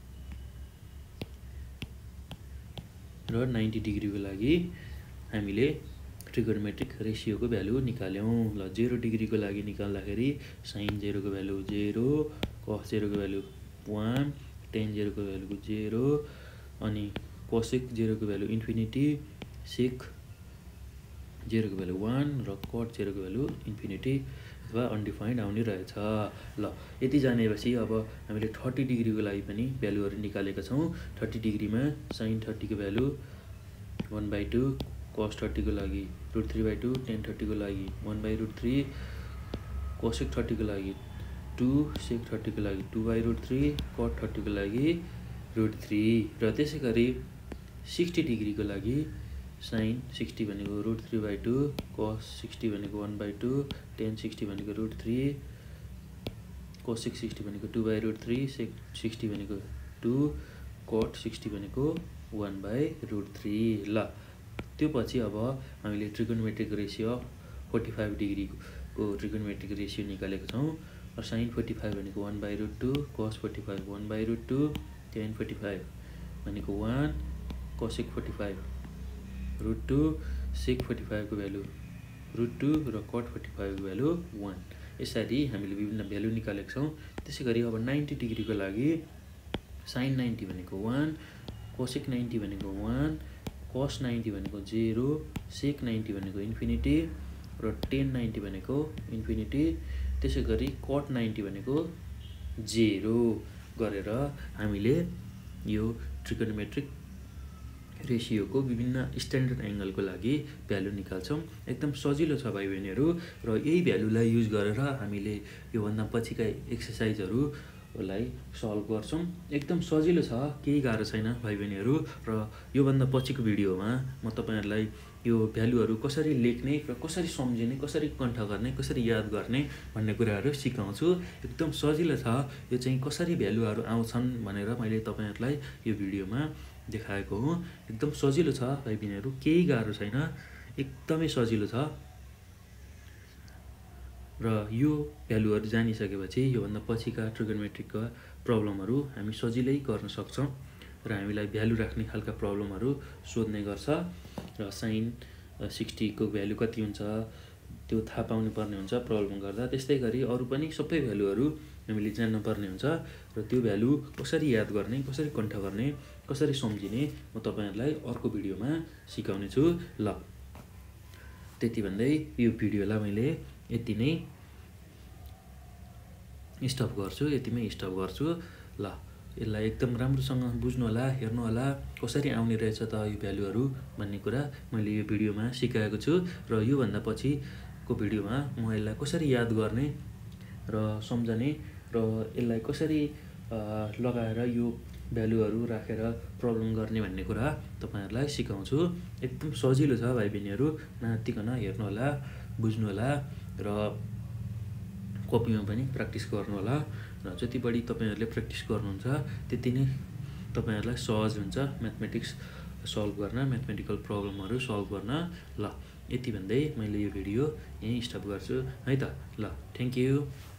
र नाइन्टी डिग्रीको लागि हामीले ट्रिगोनोमेट्रिक रेसियोको भ्यालु निकाल्यौँ। ल जेरो डिग्रीको लागि निकाल्दाखेरि साइन जेरोको भ्यालु जेरो, कस जेरोको भ्यालु वान, टेन जेरोको भ्यालु जेरो, अनि कोसेक जेरोको भ्यालु इन्फिनिटी, सेक जेरोको भ्यालु वान र कट जेरोको भ्यालु इन्फिनिटी अथवा अनडिफाइन्ड आउने रहेछ। ल यति जानेपछि अब हामीले थर्टी डिग्रीको लागि पनि भ्यालुहरू निकालेका छौँ। थर्टी डिग्रीमा साइन थर्टीको value one by two, cos थर्टीको लागि root three by two, tan थर्टीको लागि one by root three, cosec थर्टीको लागि टू, सेक थर्टीको लागि two by root three, cot थर्टीको लागि रुट थ्री। र त्यसै गरी सिक्सटी डिग्रीको लागि साइन सिक्सटी भनेको root three by two, cos sixty भनेको one by two, tan sixty भनेको रुट थ्री, कोसेक सिक्सटी भनेको two by root three, sec sixty भनेको टू, कट सिक्सटी भनेको वान बाई रुट थ्री। ल त्यो पछि अब हामीले ट्रिगोनोमेट्रिक रेसियो फोर्टी फाइभ डिग्रीको ट्रिगोनोमेट्रिक रेसियो निकालेको छौँ। र साइन फोर्टी फाइभ भनेको one by root two, cos forty five one by root two, tan forty five भनेको one, cosec forty five root two, sec forty फाइभको value root two र cot forty फाइभको value one. यसरी हामीले विभिन्न value निकालेको छौँ। त्यसै गरी अब नाइन्टी डिग्रीको लागि साइन नाइन्टी भनेको वान, कोसेक नाइन्टी भनेको वान, कस नाइन्टी भनेको जेरो, सेक नाइन्टी भनेको इन्फिनिटी र टेन नाइन्टी भनेको इन्फिनिटी। त्यसै गरी कट नाइन्टी भनेको जेरो गरेर हामीले यो ट्रिगोनोमेट्रिक रेसियोको विभिन्न स्ट्यान्डर्ड एङ्गलको लागि भ्यालु निकाल्छौँ। एकदम सजिलो छ भाइ बहिनीहरू। र यही भ्यालुलाई युज गरेर हामीले योभन्दा पछिका एक्सर्साइजहरूलाई सल्भ गर्छौँ। एकदम सजिलो छ, केही गाह्रो छैन भाइ बहिनीहरू। र योभन्दा पछिको भिडियोमा म तपाईँहरूलाई यो भ्यालुहरू कसरी लेख्ने र कसरी सम्झिने, कसरी कण्ठ गर्ने, कसरी याद गर्ने भन्ने कुराहरू सिकाउँछु। एकदम सजिलो छ। यो चाहिँ कसरी भ्यालुहरू आउँछन् भनेर मैले तपाईँहरूलाई यो भिडियोमा देखाएको हो। एकदम सजिलो छ भाइ बहिनीहरू, केही गाह्रो छैन, एकदमै सजिलो छ। र यो भ्यालुहरू जानिसकेपछि योभन्दा पछिका ट्रिगोनोमेट्रिकका प्रब्लमहरू हामी सजिलै गर्न सक्छौँ र हामीलाई भ्यालु राख्ने खालका प्रब्लमहरू सोध्ने गर्छ। र साइन सिक्सटीको भ्यालु कति हुन्छ त्यो थाहा पाउनु पर्ने हुन्छ प्रब्लम गर्दा। त्यस्तै गरी अरू पनि सबै भ्यालुहरू हामीले जान्नुपर्ने हुन्छ। र त्यो भ्यालु कसरी याद गर्ने, कसरी कण्ठ गर्ने, कसरी सम्झिने म तपाईँहरूलाई अर्को भिडियोमा सिकाउने छु। ल त्यति भन्दै यो भिडियोलाई मैले यति नै स्टप गर्छु, यतिमै स्टप गर्छु। ल यसलाई एकदम राम्रोसँग बुझ्नु होला, हेर्नु होला कसरी आउने रहेछ त यो भ्यालुहरू भन्ने कुरा मैले यो भिडियोमा सिकाएको छु। र योभन्दा पछिको भिडियोमा म यसलाई कसरी याद गर्ने र सम्झने र यसलाई कसरी लगाएर यो भ्यालुहरू राखेर प्रब्लम गर्ने भन्ने कुरा तपाईँहरूलाई सिकाउँछु। एकदम सजिलो छ भाइ बहिनीहरू, नआत्तिकन हेर्नु होला, बुझ्नु होला र कपीमा पनि प्र्याक्टिस गर्नु होला। र जति बढी तपाईँहरूले प्र्याक्टिस गर्नुहुन्छ त्यति नै तपाईँहरूलाई सहज हुन्छ म्याथमेटिक्स सल्भ गर्न, म्याथमेटिकल प्रब्लमहरू सल्भ गर्न। ल यति भन्दै मैले यो भिडियो यहीँ स्टप गर्छु है त। ल थ्याङ्क यू।